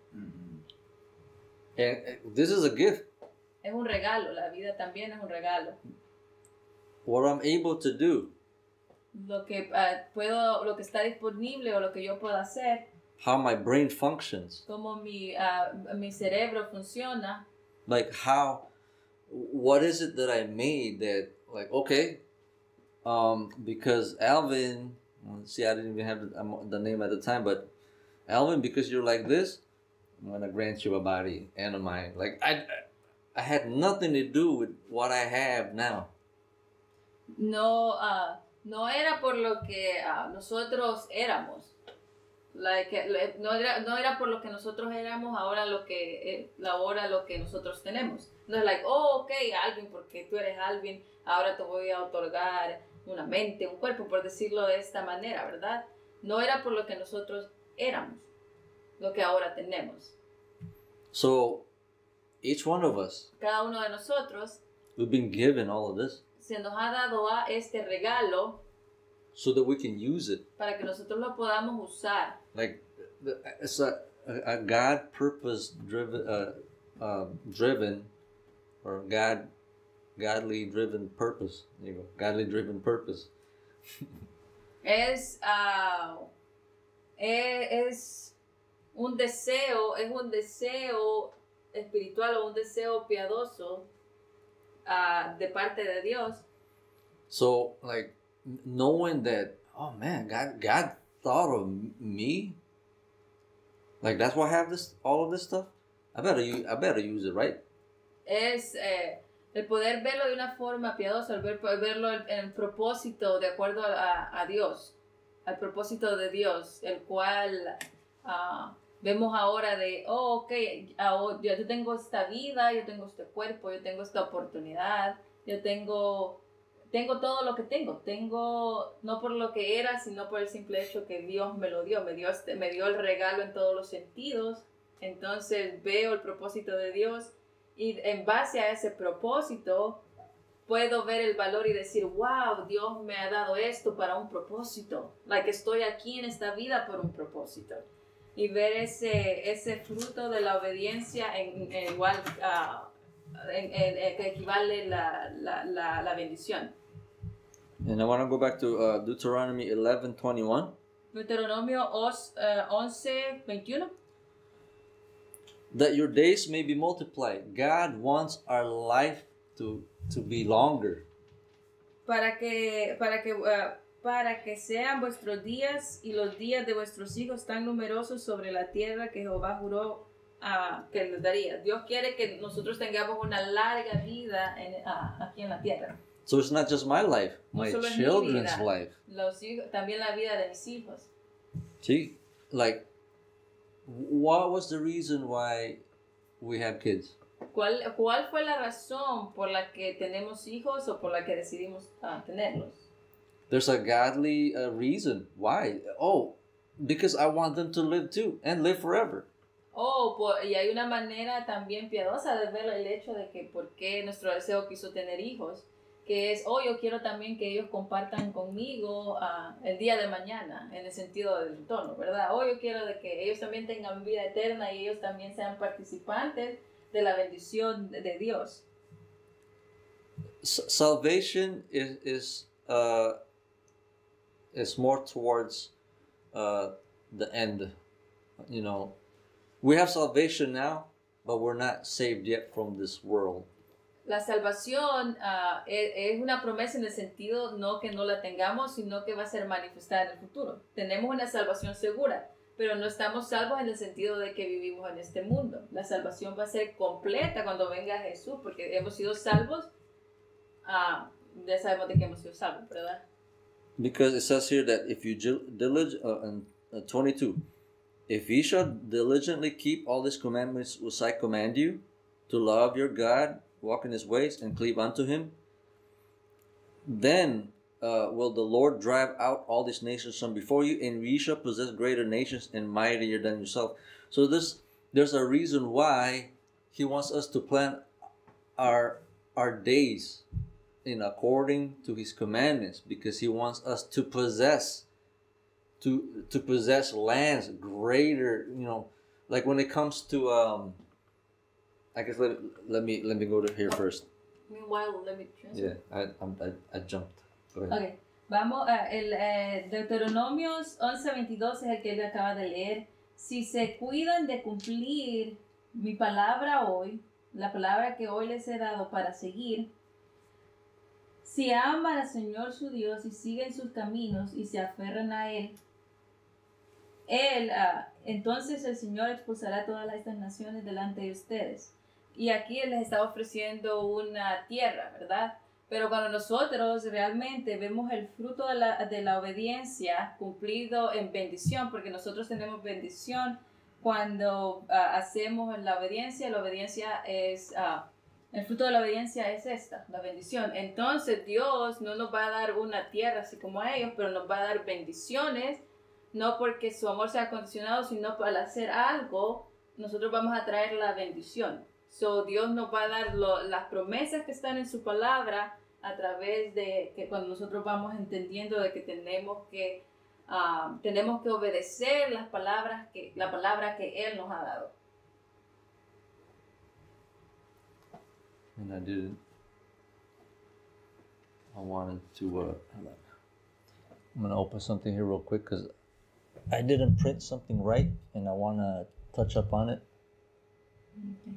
S2: And this is a gift.
S1: Es un regalo, la vida también es un regalo.
S2: What I'm able to do.
S1: Lo que uh, puedo, lo que está disponible o lo que yo puedo hacer.
S2: How my brain functions.
S1: Cómo mi, uh, mi cerebro funciona.
S2: Like how, what is it that I made that, like, okay, um, because Alvin, see, I didn't even have the, the name at the time, but Alvin, because you're like this, I'm going to grant you a body and a mind. Like, I, I had nothing to do with what I have now.
S1: No, uh, no era por lo que uh, nosotros éramos. Like, no, era, no era por lo que nosotros éramos, ahora lo que, ahora lo que nosotros tenemos. No es like, oh, ok, Alvin, porque tú eres Alvin, ahora te voy a otorgar una mente, un cuerpo, por decirlo de esta manera, ¿verdad? No era por lo que nosotros éramos, lo que ahora tenemos.
S2: So, each one of us,
S1: cada uno de nosotros,
S2: we've been given all of this.
S1: Se nos ha dado a este regalo,
S2: so that we can use it.
S1: Para que nosotros lo podamos usar.
S2: Like, it's a, a, a God purpose driven, uh, uh, driven, or God, godly driven purpose. There you go, godly driven purpose.
S1: es, uh, es un deseo, es un deseo espiritual o un deseo piadoso uh, de parte de Dios.
S2: So, like, knowing that, oh man, God, God thought of me. Like, that's why I have this, all of this stuff. I better, use, I better use it, right?
S1: Es eh, el poder verlo de una forma piadosa, el ver, verlo en, en propósito de acuerdo a, a Dios, al propósito de Dios, el cual uh, vemos ahora de, oh, ok, uh, yo tengo esta vida, yo tengo este cuerpo, yo tengo esta oportunidad, yo tengo tengo todo lo que tengo. Tengo, no por lo que era, sino por el simple hecho que Dios me lo dio. Me dio, este, me dio el regalo en todos los sentidos. Entonces veo el propósito de Dios y en base a ese propósito puedo ver el valor y decir, wow, Dios me ha dado esto para un propósito. Like, estoy aquí en esta vida por un propósito. Y ver ese, ese fruto de la obediencia en, en igual, uh, en, en, en, que equivale la, la, la, la bendición.
S2: And I want to go back to uh, Deuteronomy eleven twenty-one.
S1: Deuteronomio once veintiuno.
S2: That your days may be multiplied. God wants our life to, to be longer.
S1: Para que, para que, uh, para que sean vuestros días y los días de vuestros hijos tan numerosos sobre la tierra que Jehová juró uh, que les daría. Dios quiere que nosotros tengamos una larga vida en, uh, aquí en la tierra.
S2: So it's not just my life,
S1: No
S2: my
S1: solo es mi
S2: children's
S1: vida,
S2: life.
S1: Los hijos, también la vida de mis hijos.
S2: See, like, what was the reason why we have kids?
S1: ¿Cuál, ¿Cuál fue la razón por la que tenemos hijos o por la que decidimos uh, tenerlos?
S2: There's a godly uh, reason. Why? Oh, because I want them to live too and live forever.
S1: Oh, por, y hay una manera también piadosa de ver el hecho de que por qué nuestro deseo quiso tener hijos, que es, oh, yo quiero también que ellos compartan conmigo uh, el día de mañana, en el sentido del tono, ¿verdad? Oh, yo quiero de que ellos también tengan vida eterna y ellos también sean participantes de la bendición de, de Dios.
S2: S- salvation is is uh is more towards uh the end. You know, we have salvation now, but we're not saved yet from this world.
S1: La salvación uh, es, es una promesa en el sentido no que no la tengamos, sino que va a ser manifestada en el futuro. Tenemos una salvación segura, pero no estamos salvos en el sentido de que vivimos en este mundo. La salvación va a ser completa cuando venga Jesús, porque hemos sido salvos, uh, ya sabemos de que hemos sido salvos, ¿verdad?
S2: Because it says here that if you diligent uh, in uh, twenty-two, if ye shall diligently keep all these commandments which I command you, to love your God, walk in his ways, and cleave unto him, then uh, will the Lord drive out all these nations from before you, and ye shall possess greater nations and mightier than yourself. So this, there's a reason why he wants us to plan our our days in according to his commandments, because he wants us to possess to to possess lands greater, you know, like when it comes to um I guess let, let me let me go to here first.
S1: Meanwhile, let me translate.
S2: Yeah, I I'm, I I jumped. Go ahead.
S1: Okay. Vamos a el eh, Deuteronomios once veintidós es el que él acaba de leer. Si se cuidan de cumplir mi palabra hoy, la palabra que hoy les he dado para seguir, si aman al Señor su Dios y siguen sus caminos y se aferran a Él, Él, uh, entonces el Señor expulsará todas estas naciones delante de ustedes. Y aquí Él les está ofreciendo una tierra, ¿verdad? Pero cuando nosotros realmente vemos el fruto de la, de la obediencia cumplido en bendición, porque nosotros tenemos bendición cuando uh, hacemos la obediencia, la obediencia es, uh, el fruto de la obediencia es esta, la bendición. Entonces Dios no nos va a dar una tierra así como a ellos, pero nos va a dar bendiciones, no porque su amor sea condicionado, sino para hacer algo, nosotros vamos a traer la bendición. So, Dios nos va a dar lo, las promesas que están en su palabra a través de que cuando nosotros vamos entendiendo de que tenemos que uh, tenemos que obedecer las palabras que la palabra que Él nos ha dado.
S2: And I didn't. I wanted to. Uh, I'm gonna open something here real quick because I didn't print something right, and I wanna touch up on it.
S1: Okay.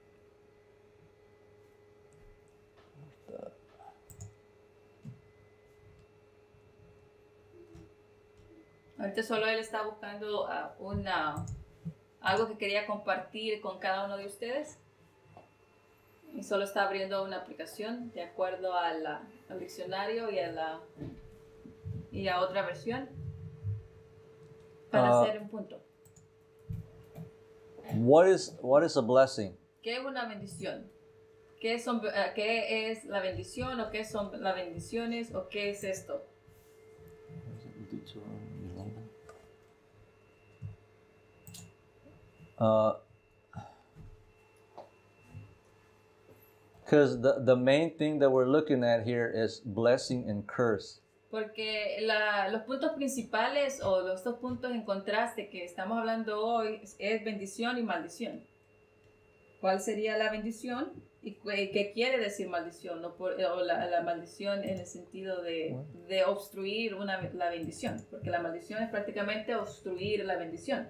S1: Ahorita solo él está buscando uh, una, algo que quería compartir con cada uno de ustedes. Y solo está abriendo una aplicación de acuerdo a la, al diccionario y a, la, y a otra versión para
S2: Uh,
S1: hacer un punto.
S2: What is what is a blessing?
S1: ¿Qué es una bendición? ¿Qué, son, uh, ¿Qué es la bendición o qué son las bendiciones o qué es esto?
S2: Uh, Because the, the main thing that we're looking at here is blessing and curse.
S1: Porque la, los puntos principales o los dos puntos en contraste que estamos hablando hoy es, es bendición y maldición. ¿Cuál sería la bendición? ¿Y qué quiere decir maldición? No por, o la, la maldición en el sentido de, de obstruir una, la bendición. Porque la maldición es prácticamente obstruir la bendición.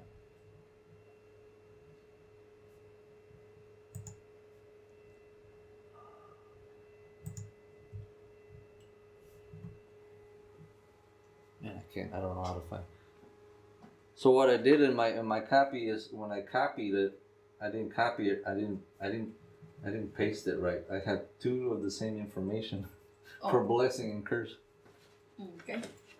S2: Man, I can't. I don't know how to find. So what I did in my in my copy is when I copied it, I didn't copy it. I didn't. I didn't. I didn't paste it right. I had two of the same information oh. for blessing and curse.
S1: Okay.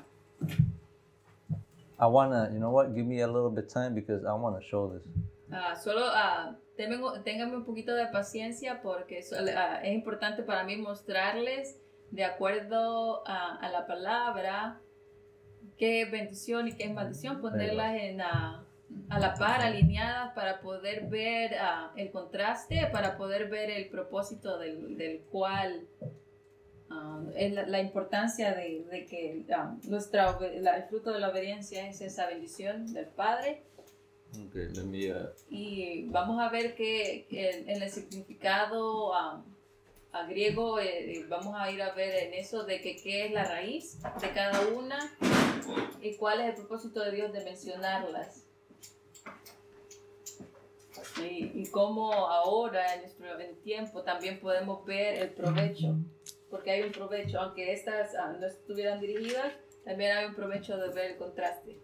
S2: I wanna. You know what? Give me a little bit of time because I wanna show this.
S1: Uh, solo uh, ténganme un poquito de paciencia porque so, uh, es importante para mí mostrarles de acuerdo uh, a la palabra qué es bendición y qué es maldición, ponerlas en, uh, a la par, alineadas para poder ver uh, el contraste, para poder ver el propósito del, del cual uh, es la, la importancia de, de que uh, nuestra, la, el fruto de la obediencia es esa bendición del Padre.
S2: Okay, let me, uh...
S1: Y vamos a ver que en, en el significado uh, a griego eh, vamos a ir a ver en eso de que qué es la raíz de cada una y cuál es el propósito de Dios de mencionarlas y, y cómo ahora en nuestro en tiempo también podemos ver el provecho, porque hay un provecho, aunque estas uh, no estuvieran dirigidas, también hay un provecho de ver el contraste.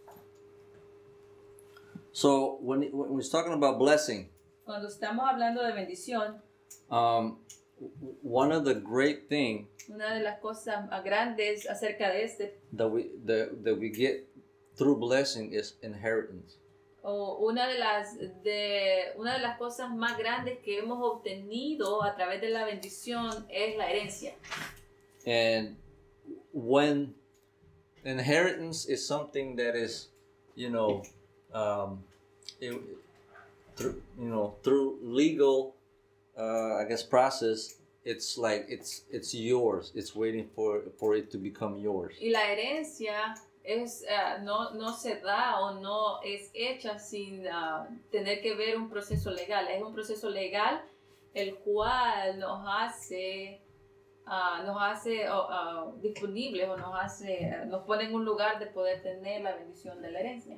S2: So when when we're talking about blessing,
S1: cuando estamos hablando de bendición,
S2: um, one of the great things
S1: una de las cosas grandes acerca de este
S2: that we that, that we get through blessing is inheritance.
S1: O una de las de una de las cosas más grandes que hemos obtenido a través de la bendición es la herencia.
S2: And when inheritance is something that is, you know, um, it, through you know through legal, uh, I guess process. It's like it's it's yours. It's waiting for for it to become yours.
S1: Y la herencia es uh, no no se da o no es hecha sin uh, tener que ver un proceso legal. Es un proceso legal el cual nos hace uh, nos hace uh, uh, disponibles o nos hace uh, nos pone en un lugar de poder tener la bendición de la herencia.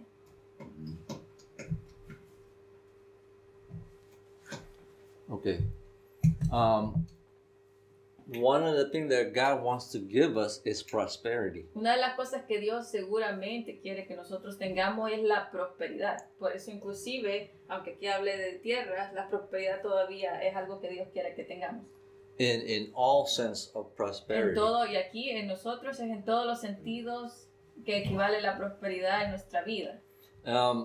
S2: Okay. Um, One of the things that God wants to give us is prosperity.
S1: Una de las cosas que Dios seguramente quiere que nosotros tengamos es la prosperidad. Por eso inclusive, aunque aquí hable de tierras, la prosperidad todavía es algo que Dios quiere que tengamos.
S2: In in all sense of prosperity.
S1: En todo, y aquí en nosotros es en todos los sentidos que equivale la prosperidad en nuestra vida.
S2: Um,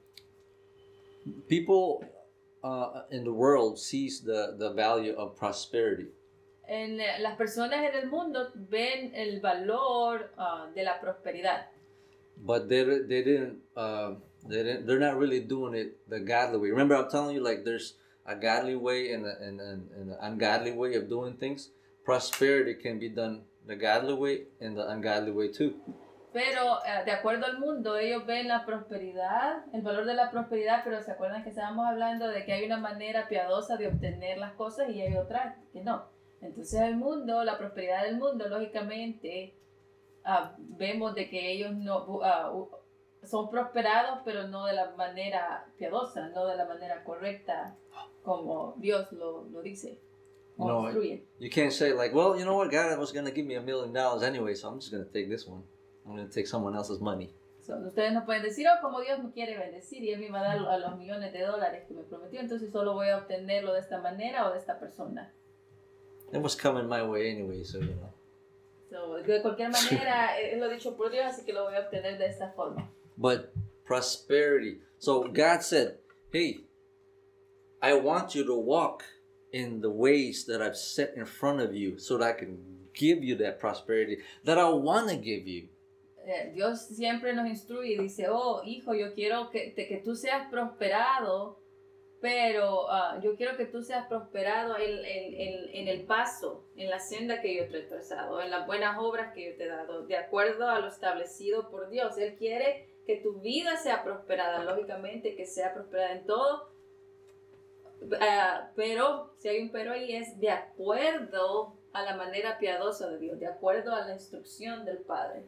S2: people uh, in the world sees the the value of prosperity.
S1: En, las personas en el mundo ven el valor uh, de la prosperidad.
S2: But they they didn't uh, they didn't, they're not really doing it the godly way. Remember, I'm telling you, like there's a godly way and a, and, and, and an ungodly way of doing things. Prosperity can be done the godly way and the ungodly way too.
S1: Pero uh, de acuerdo al mundo, ellos ven la prosperidad, el valor de la prosperidad, pero se acuerdan que estábamos hablando de que hay una manera piadosa de obtener las cosas y hay otra que no. Entonces el mundo, la prosperidad del mundo, lógicamente, uh, vemos de que ellos no uh, son prosperados, pero no de la manera piadosa, no de la manera correcta, como Dios lo, lo dice. O
S2: no,
S1: instruye.
S2: You can't say like, well, you know what, God was going to give me a million dollars anyway, so I'm just going to take this one. I'm going to take someone else's money.
S1: So, ustedes no pueden decir, oh, como Dios me quiere bendecir y Él me va a dar a los millones de dólares que me prometió, entonces solo voy a obtenerlo de esta manera o de esta persona.
S2: It was coming my way anyway, so you know.
S1: So, de cualquier manera, es lo dicho por Dios, así que lo voy a obtener de esta forma.
S2: But prosperity. So God said, hey, I want you to walk in the ways that I've set in front of you so that I can give you that prosperity that I want to give you.
S1: Eh, Dios siempre nos instruye y dice, oh, hijo, yo quiero que, te, que tú seas prosperado, pero uh, yo quiero que tú seas prosperado en, en, en, en el paso, en la senda que yo te he trazado, en las buenas obras que yo te he dado, de acuerdo a lo establecido por Dios. Él quiere que tu vida sea prosperada, lógicamente, que sea prosperada en todo, uh, pero, si hay un pero ahí, es de acuerdo a la manera piadosa de Dios, de acuerdo a la instrucción del Padre.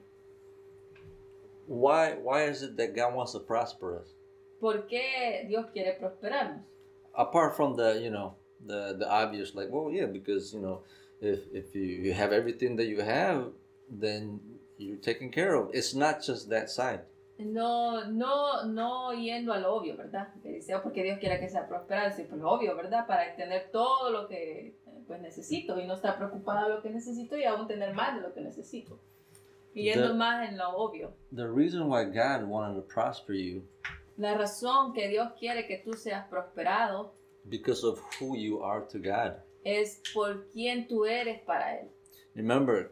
S2: Why, why is it that God wants to prosper us?
S1: ¿Por qué Dios quiere prosperarnos?
S2: Apart from the, you know, the, the obvious, like, well, yeah, because, you know, if, if you, you have everything that you have, then you're taken care of. It's not just that side.
S1: No, no, no yendo a lo obvio, ¿verdad? Que dice, oh, porque Dios quiere que sea prosperado. Sí, pues lo obvio, ¿verdad? Para tener todo lo que pues necesito y no estar preocupado de lo que necesito y aún tener más de lo que necesito. Y yendo
S2: The-
S1: más en lo obvio.
S2: The reason why God wanted to prosper you
S1: La razón que Dios quiere que tú seas prosperado
S2: because of who you are to God.
S1: es por quien tú eres para Él.
S2: Remember,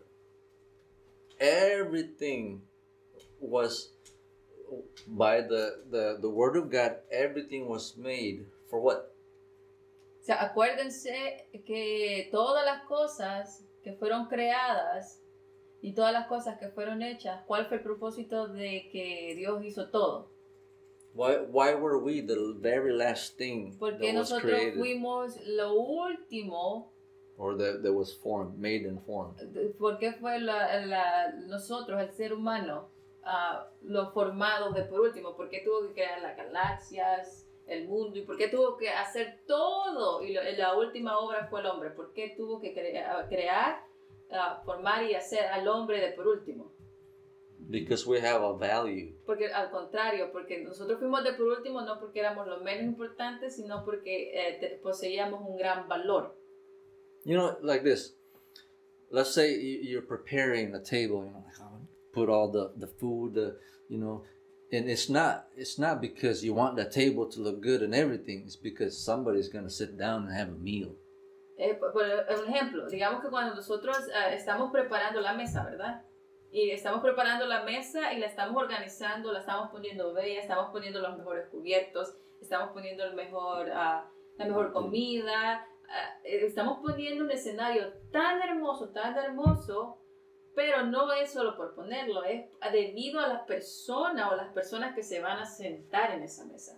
S2: everything was by the, the, the word of God, everything was made for what?
S1: O sea, acuérdense que todas las cosas que fueron creadas y todas las cosas que fueron hechas, ¿cuál fue el propósito de que Dios hizo todo?
S2: Why, why were we the very last thing
S1: Porque
S2: that was
S1: nosotros
S2: created
S1: fuimos lo último,
S2: or that, that was formed, made and formed?
S1: porque fue la, la, nosotros, el ser humano, uh, lo formado de por último, porque tuvo que crear las galaxias, el mundo, y porque tuvo que hacer todo, y lo, la última obra fue el hombre, porque tuvo que crea, crear, uh, formar y hacer al hombre de por último.
S2: Because we have a value.
S1: Porque al contrario, porque nosotros fuimos de por último no porque éramos los menos importantes, sino porque eh, te- poseíamos un gran valor.
S2: You know, like this. Let's say you- you're preparing a table, you know, like, oh, put all the, the food, the, you know, and it's not it's not because you want the table to look good and everything. It's because somebody's going to sit down and have a meal.
S1: Eh, por, por ejemplo, digamos que cuando nosotros eh, estamos preparando la mesa, ¿verdad? Y estamos preparando la mesa y la estamos organizando, la estamos poniendo bella, estamos poniendo los mejores cubiertos, estamos poniendo el mejor, uh, la mejor comida, uh, estamos poniendo un escenario tan hermoso, tan hermoso, pero no es solo por ponerlo, es debido a las personas o las personas que se van a sentar en esa mesa.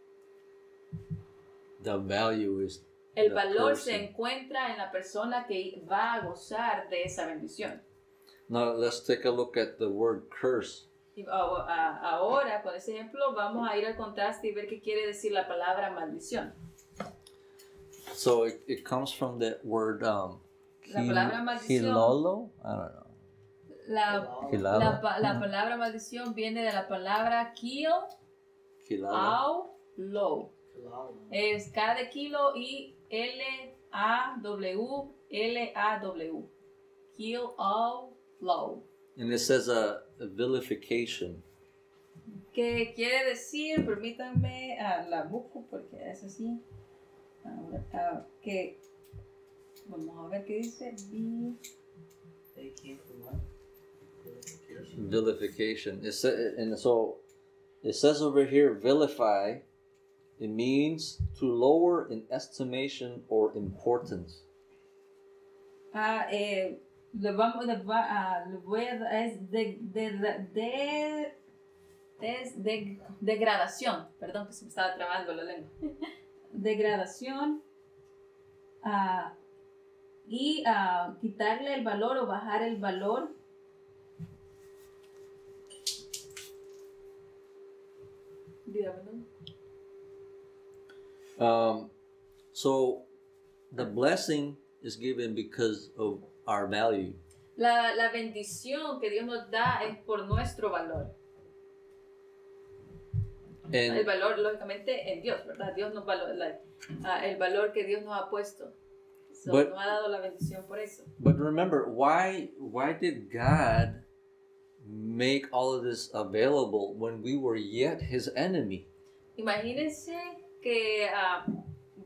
S2: The value is
S1: El
S2: the
S1: valor
S2: person.
S1: se encuentra en la persona que va a gozar de esa bendición.
S2: Now let's take a look at the word curse.
S1: Y a- a- ahora, con ese ejemplo, vamos a ir al contraste y ver qué quiere decir la palabra maldición.
S2: So it, it comes from the word um,
S1: La palabra maldición.
S2: hilolo. I don't know.
S1: La,
S2: Hilala.
S1: la, pa- la palabra maldición viene de la palabra kil,
S2: Hilala.
S1: au, low. Es K de kilo y L A W L A W. Kil, au, low.
S2: And it says a, a vilification.
S1: ¿Qué quiere decir? Permítanme, ah, la busco porque es así. Ahora, ah, que vamos a ver qué dice. Vi-
S3: They came from what? Purification.
S2: Vilification. It sa- and so it says over here, vilify. It means to lower in estimation or importance.
S1: Ah, eh, le vamos, le va, ah, le voy a dar- es de, de, de, es de, degradación, perdón que se me estaba trabando la lengua. Degradación ah, y ah, quitarle el valor o bajar el valor. Dígame, ¿no?
S2: Um, so the blessing is given because of our value.
S1: La, la bendición que Dios nos da es por nuestro valor. El
S2: And
S1: valor, lógicamente, en Dios, ¿verdad? Dios nos valora, la- ah, el valor que Dios nos ha puesto. So,
S2: But-
S1: nos ha dado la bendición por eso.
S2: but remember, why why did God make all of this available when we were yet His enemy?
S1: Imagínense que ah,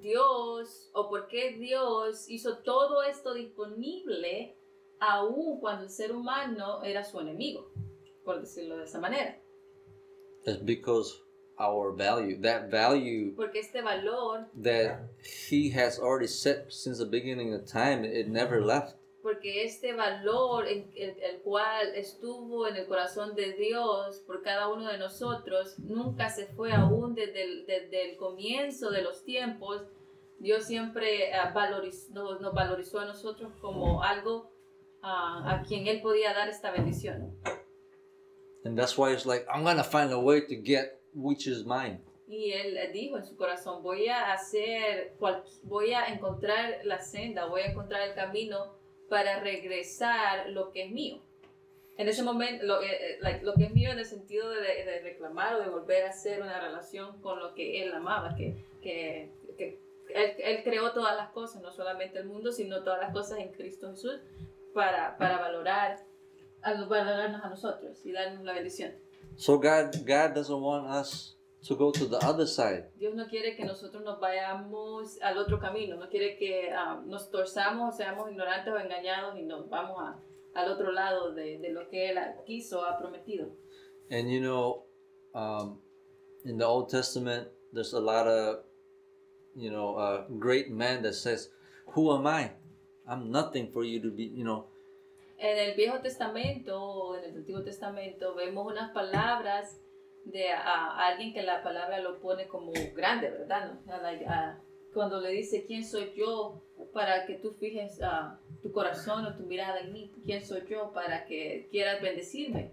S1: Dios o por qué Dios hizo todo esto disponible aún cuando el ser humano era su enemigo, por decirlo de esa manera.
S2: It's because our value, that value
S1: Porque este valor,
S2: that He has already set since the beginning of time, it never left.
S1: porque este valor en el, el cual estuvo en el corazón de Dios por cada uno de nosotros, nunca se fue aún desde el, desde el comienzo de los tiempos. Dios siempre uh, valorizó, nos, nos valorizó a nosotros como algo uh, a quien Él podía dar esta bendición.
S2: And that's why it's like, I'm going to find a way to get which is mine.
S1: Y Él dijo en su corazón, voy a hacer, cual, voy a encontrar la senda, voy a encontrar el camino para regresar lo que es mío. En ese momento, lo, eh, like, lo que es mío en el sentido de, de reclamar o de volver a hacer una relación con lo que Él amaba, que, que, que él, él creó todas las cosas, no solamente el mundo, sino todas las cosas en Cristo Jesús, para, para valorar, a, valorarnos a nosotros y darnos la bendición.
S2: So God, God doesn't want us to go to the other side.
S1: Dios no quiere que nosotros nos vayamos al otro camino, no quiere que uh, nos torzamos o seamos ignorantes o engañados y nos vamos a, al otro lado de, de lo que Él quiso, ha prometido.
S2: And you know, um, in the Old Testament, there's a lot of, you know, uh, great men that says, who am I? I'm nothing for you to be, you know.
S1: En el Viejo Testamento o en el Antiguo Testamento vemos unas palabras de a, a alguien que la palabra lo pone como grande, ¿verdad? ¿No? A la, a, cuando le dice, ¿quién soy yo para que tú fijes uh, tu corazón o tu mirada en mí? ¿Quién soy yo para que quieras bendecirme?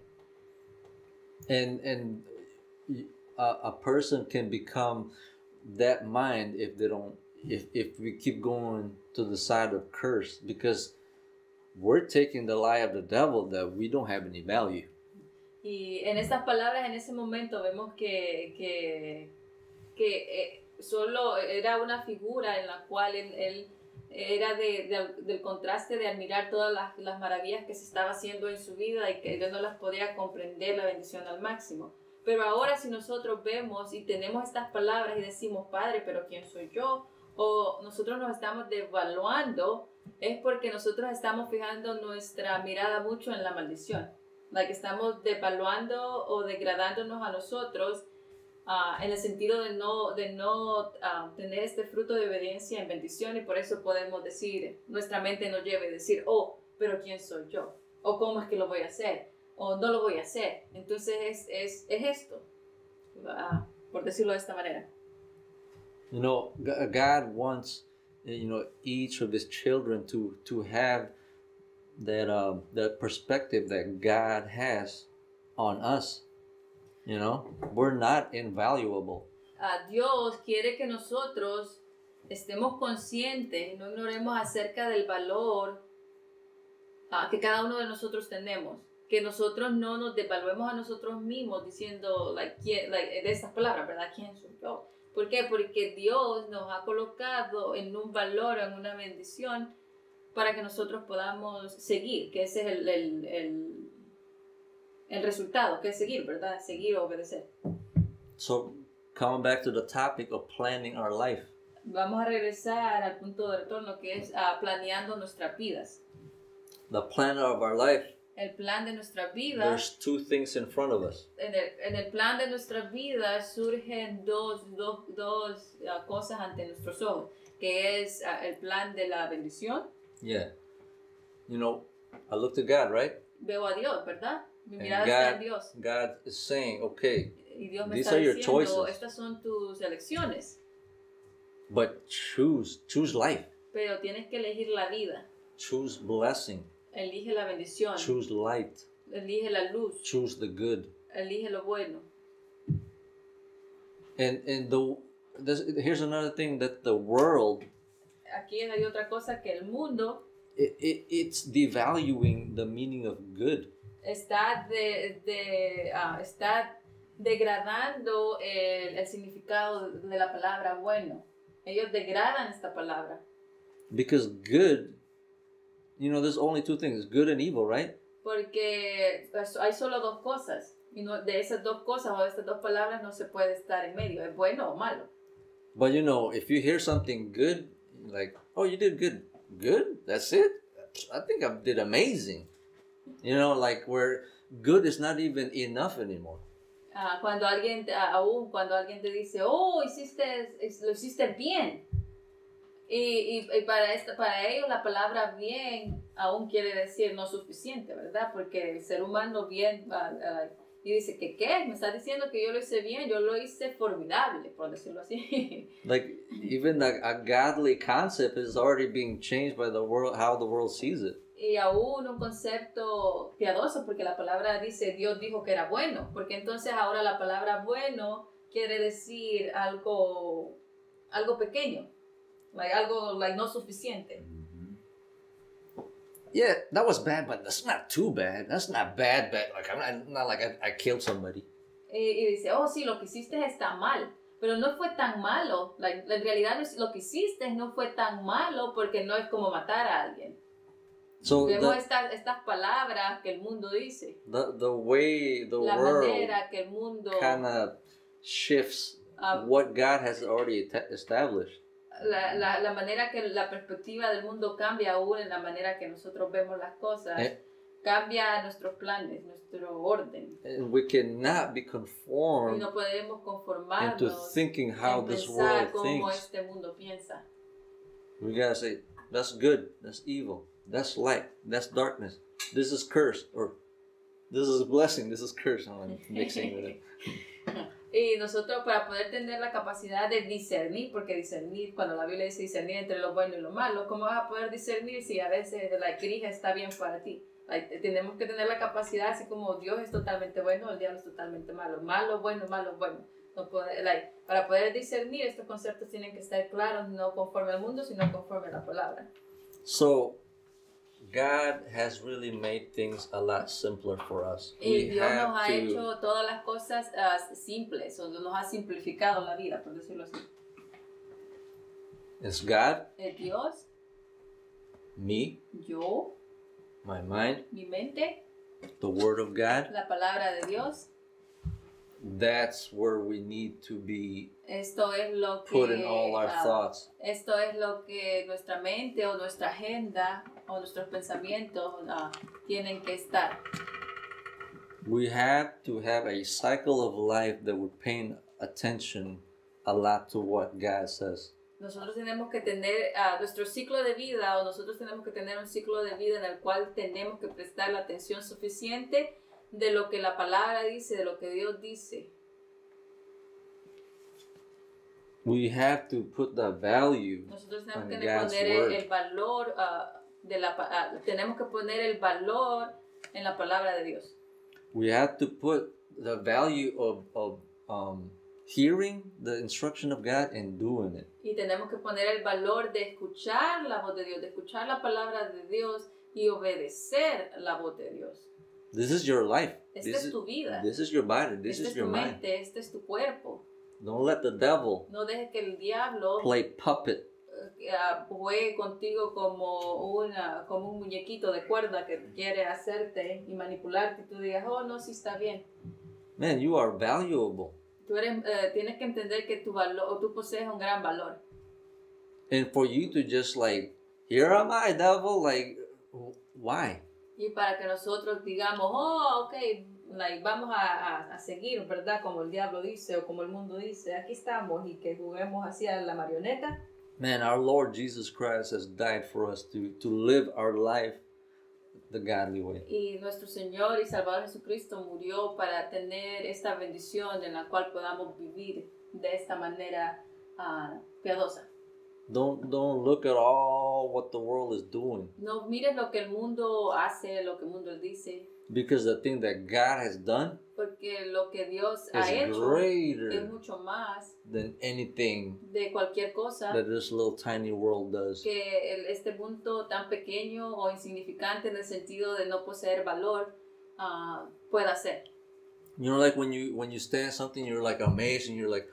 S2: And and a, a person can become that mind if they don't, if, if we keep going to the side of curse, because we're taking the lie of the devil that we don't have any value.
S1: Y en estas palabras, en ese momento, vemos que, que, que eh, solo era una figura en la cual él, él era de, de, del contraste de admirar todas las, las maravillas que se estaba haciendo en su vida y que él no las podía comprender la bendición al máximo. Pero ahora si nosotros vemos y tenemos estas palabras y decimos, Padre, pero ¿quién soy yo? O nosotros nos estamos devaluando, es porque nosotros estamos fijando nuestra mirada mucho en la maldición. La que estamos devaluando o degradándonos a nosotros uh, en el sentido de no, de no uh, tener este fruto de obediencia en bendición, y por eso podemos decir, nuestra mente nos lleva a decir, oh, pero ¿quién soy yo? O ¿cómo es que lo voy a hacer? O no lo voy a hacer. Entonces es, es, es esto, uh, por decirlo de esta manera.
S2: You know, God wants, you know, each of His children to, to have that um, that perspective that God has on us. You know, we're not invaluable.
S1: Uh, Dios quiere que nosotros estemos conscientes y no ignoremos acerca del valor uh, que cada uno de nosotros tenemos. Que nosotros no nos devaluemos a nosotros mismos diciendo, like, ¿quién, like, de estas palabras, ¿verdad? ¿Quién soy yo? ¿Por qué? Porque Dios nos ha colocado en un valor, en una bendición, para que nosotros podamos seguir, que ese es el, el, el, el resultado, que es seguir, ¿verdad? Seguir o obedecer.
S2: So, coming back to the topic of planning our life.
S1: Vamos a regresar al punto de retorno, que es uh, planeando nuestras vidas.
S2: The plan of our life.
S1: El plan de nuestra vida.
S2: There's two things in front of us.
S1: En el, en el plan de nuestra vida surgen dos, dos, dos uh, cosas ante nuestros ojos, que es uh, el plan de la bendición.
S2: Yeah. You know, I look to God, right?
S1: Veo a Dios, ¿verdad? Mi
S2: And
S1: mirada está en
S2: God,
S1: Dios.
S2: God is saying, okay,
S1: Y Dios me
S2: these
S1: está
S2: are your
S1: diciendo,
S2: choices.
S1: estas son tus elecciones,
S2: but choose, choose life.
S1: pero tienes que elegir la vida.
S2: Choose blessing.
S1: Elige la bendición.
S2: Choose light.
S1: Elige la luz.
S2: Choose the good.
S1: Elige lo bueno.
S2: And and the this, here's another thing that the world,
S1: Aquí hay otra cosa, que el mundo
S2: it, it, it's devaluing the meaning of good.
S1: está, de, de, uh, está degradando el, el significado de la palabra bueno. Ellos degradan esta palabra.
S2: Because good, you know, there's only two things, good and evil, right?
S1: Porque hay solo dos cosas. Y no, de esas dos cosas o de estas dos palabras no se puede estar en medio. Es bueno o malo.
S2: But you know, if you hear something good, like, oh, you did good, good, that's it. I think I did amazing. You know, like where good is not even enough anymore.
S1: Ah, cuando alguien, te- ah, aún cuando alguien te dice, oh, hiciste, es- lo hiciste bien. Y, y, y para, esta, para ellos la palabra bien aún quiere decir no suficiente, ¿verdad? Porque el ser humano bien, ah, ah, y dice que qué, me estás diciendo que yo lo hice bien, yo lo hice formidable, por decirlo así.
S2: Like even a, a godly concept is already being changed by the world, how the world sees it.
S1: Y aún un concepto piadoso, porque la palabra dice Dios dijo que era bueno, porque entonces ahora la palabra bueno quiere decir algo, algo pequeño, like, algo like, no suficiente.
S2: Yeah, that was bad, but that's not too bad. That's not bad, bad. Like I'm not, not like I, I killed somebody.
S1: Y, y dice, oh sí, lo que hiciste está mal, pero no fue tan malo, like, en realidad no es- lo que hiciste no fue tan malo porque no es como matar a alguien.
S2: So
S1: Vemos
S2: the,
S1: estas, estas palabras que el mundo dice,
S2: the the way the
S1: la
S2: world
S1: manera que el mundo...
S2: kind of shifts
S1: Ah.
S2: what God has already ta- established.
S1: La, la, la manera que la perspectiva del mundo cambia aún en la manera que nosotros vemos las cosas,
S2: Eh.
S1: cambia nuestros planes, nuestro orden.
S2: And we cannot be
S1: Y
S2: conformed
S1: no podemos
S2: into
S1: conformarnos
S2: thinking how
S1: en
S2: this
S1: pensar
S2: world
S1: cómo
S2: thinks.
S1: este mundo piensa.
S2: We gotta say, that's good, that's evil, that's light, that's darkness, this is cursed, or this is blessing, this is curse. I'm mixing with it.
S1: Y nosotros para poder tener la capacidad de discernir, porque discernir, cuando la Biblia dice discernir entre lo bueno y lo malo, ¿cómo vas a poder discernir si a veces la gris está bien para ti? Like, tenemos que tener la capacidad, así como Dios es totalmente bueno, el diablo es totalmente malo. Malo, bueno, malo, bueno. No puede, like, para poder discernir, estos conceptos tienen que estar claros, no conforme al mundo, sino conforme a la palabra.
S2: So, God has really made things a lot simpler for us.
S1: Y
S2: We
S1: Dios nos
S2: have
S1: ha
S2: to,
S1: hecho todas las cosas uh, simples, o nos ha simplificado la vida, por decirlo así.
S2: it's God,
S1: El Dios,
S2: me,
S1: yo,
S2: my mind,
S1: mi mente,
S2: the Word of God.
S1: la palabra de Dios.
S2: That's where we need to be
S1: Esto es lo que
S2: putting all our
S1: ah,
S2: thoughts.
S1: esto es lo que nuestra mente o nuestra agenda o nuestros pensamientos ah, tienen que estar.
S2: We have to have a cycle of life that would pay attention a lot to what God says.
S1: Nosotros tenemos que tener ah, nuestro ciclo de vida o nosotros tenemos que tener un ciclo de vida en el cual tenemos que prestar la atención suficiente de lo que la palabra dice, de lo que Dios dice.
S2: We have to put the value
S1: Nosotros tenemos
S2: on
S1: que
S2: God's
S1: poner el,
S2: word.
S1: el valor ah, de la pa- ah, tenemos que poner el valor en la palabra de Dios.
S2: We have to put the value of, of um, hearing the instruction of God and doing it.
S1: Y tenemos que poner el valor de escuchar la voz de Dios, de escuchar la palabra de Dios y obedecer la voz de Dios.
S2: This is your life.
S1: Esta
S2: This
S1: es tu vida.
S2: This is your body. This
S1: Esta
S2: is
S1: es tu
S2: your mind.
S1: mente, este es tu cuerpo.
S2: Don't let the devil
S1: No dejes que el diablo
S2: play puppet.
S1: eh, ah, juegue contigo como, una, como un muñequito de cuerda que quiere hacerte y manipularte y tú digas, oh no, sí está bien.
S2: Man, you are valuable.
S1: Tú eres, eh, tienes que entender que tu valor, tú posees un gran valor.
S2: And for you to just like, here am I, devil, like, why?
S1: Y para que nosotros digamos, oh, ok, like, vamos a, a, a seguir, ¿verdad? Como el diablo dice o como el mundo dice, aquí estamos y que juguemos así a la marioneta.
S2: Man, our Lord Jesus Christ has died for us to, to live our life the godly way.
S1: Y nuestro Señor y Salvador Jesucristo murió para tener esta bendición en la cual podamos vivir de esta manera uh, piadosa.
S2: Don't don't look at all what the world is doing,
S1: No mires lo que el mundo hace, lo que el mundo dice,
S2: because the thing that God has done
S1: porque lo que Dios ha
S2: is
S1: hecho es
S2: greater
S1: mucho más
S2: than anything
S1: de cualquier cosa
S2: that this little tiny world does.
S1: que el, este punto tan pequeño o insignificante en el sentido de no poseer valor uh, pueda hacer.
S2: You know, like when you when you stand something, you're like amazed, and you're like,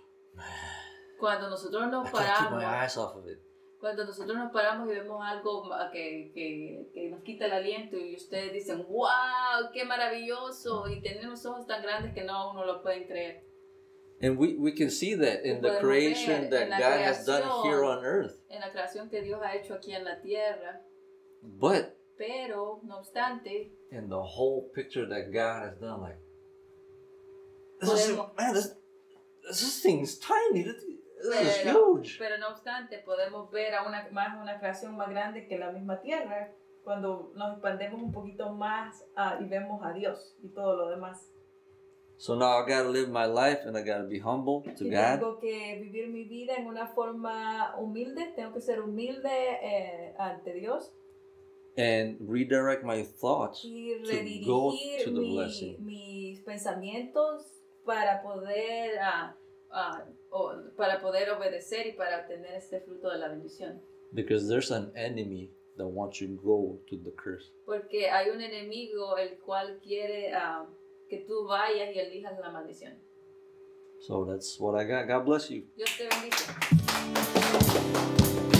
S1: Cuando nosotros
S2: I
S1: nos
S2: can't keep my
S1: paramos,
S2: eyes off of it.
S1: cuando nosotros nos paramos y vemos algo que, que, que nos quita el aliento y ustedes dicen, wow, qué maravilloso, y tienen los ojos tan grandes que no uno lo pueden creer.
S2: And we, we can see that in the
S1: Podemos
S2: creation
S1: ver en
S2: that
S1: la
S2: God has done
S1: creación.
S2: here on earth.
S1: En la creación que Dios ha hecho aquí en la tierra.
S2: But
S1: Pero, no obstante,
S2: in the whole picture that God has done, like, this is,
S1: Podemos-
S2: man, this, this thing's tiny. This, this is
S1: pero,
S2: huge.
S1: pero no obstante, podemos ver a una, más una creación más grande que la misma tierra cuando nos expandemos un poquito más ah, y vemos a Dios y todo lo demás.
S2: So now I gotta live my life and I gotta be humble to
S1: Y
S2: God.
S1: tengo que vivir mi vida en una forma humilde, tengo que ser humilde eh, ante Dios
S2: And redirect my thoughts
S1: y
S2: to go
S1: redirigir
S2: to the
S1: mi-
S2: blessing.
S1: mis pensamientos para poder ah, ah, o- para poder obedecer y para obtener este fruto de la bendición.
S2: Because there's an enemy that wants you to go to the curse.
S1: Porque hay un enemigo el cual quiere ah, que tú vayas y elijas la maldición.
S2: So that's what I got. God bless you.
S1: Dios te bendice.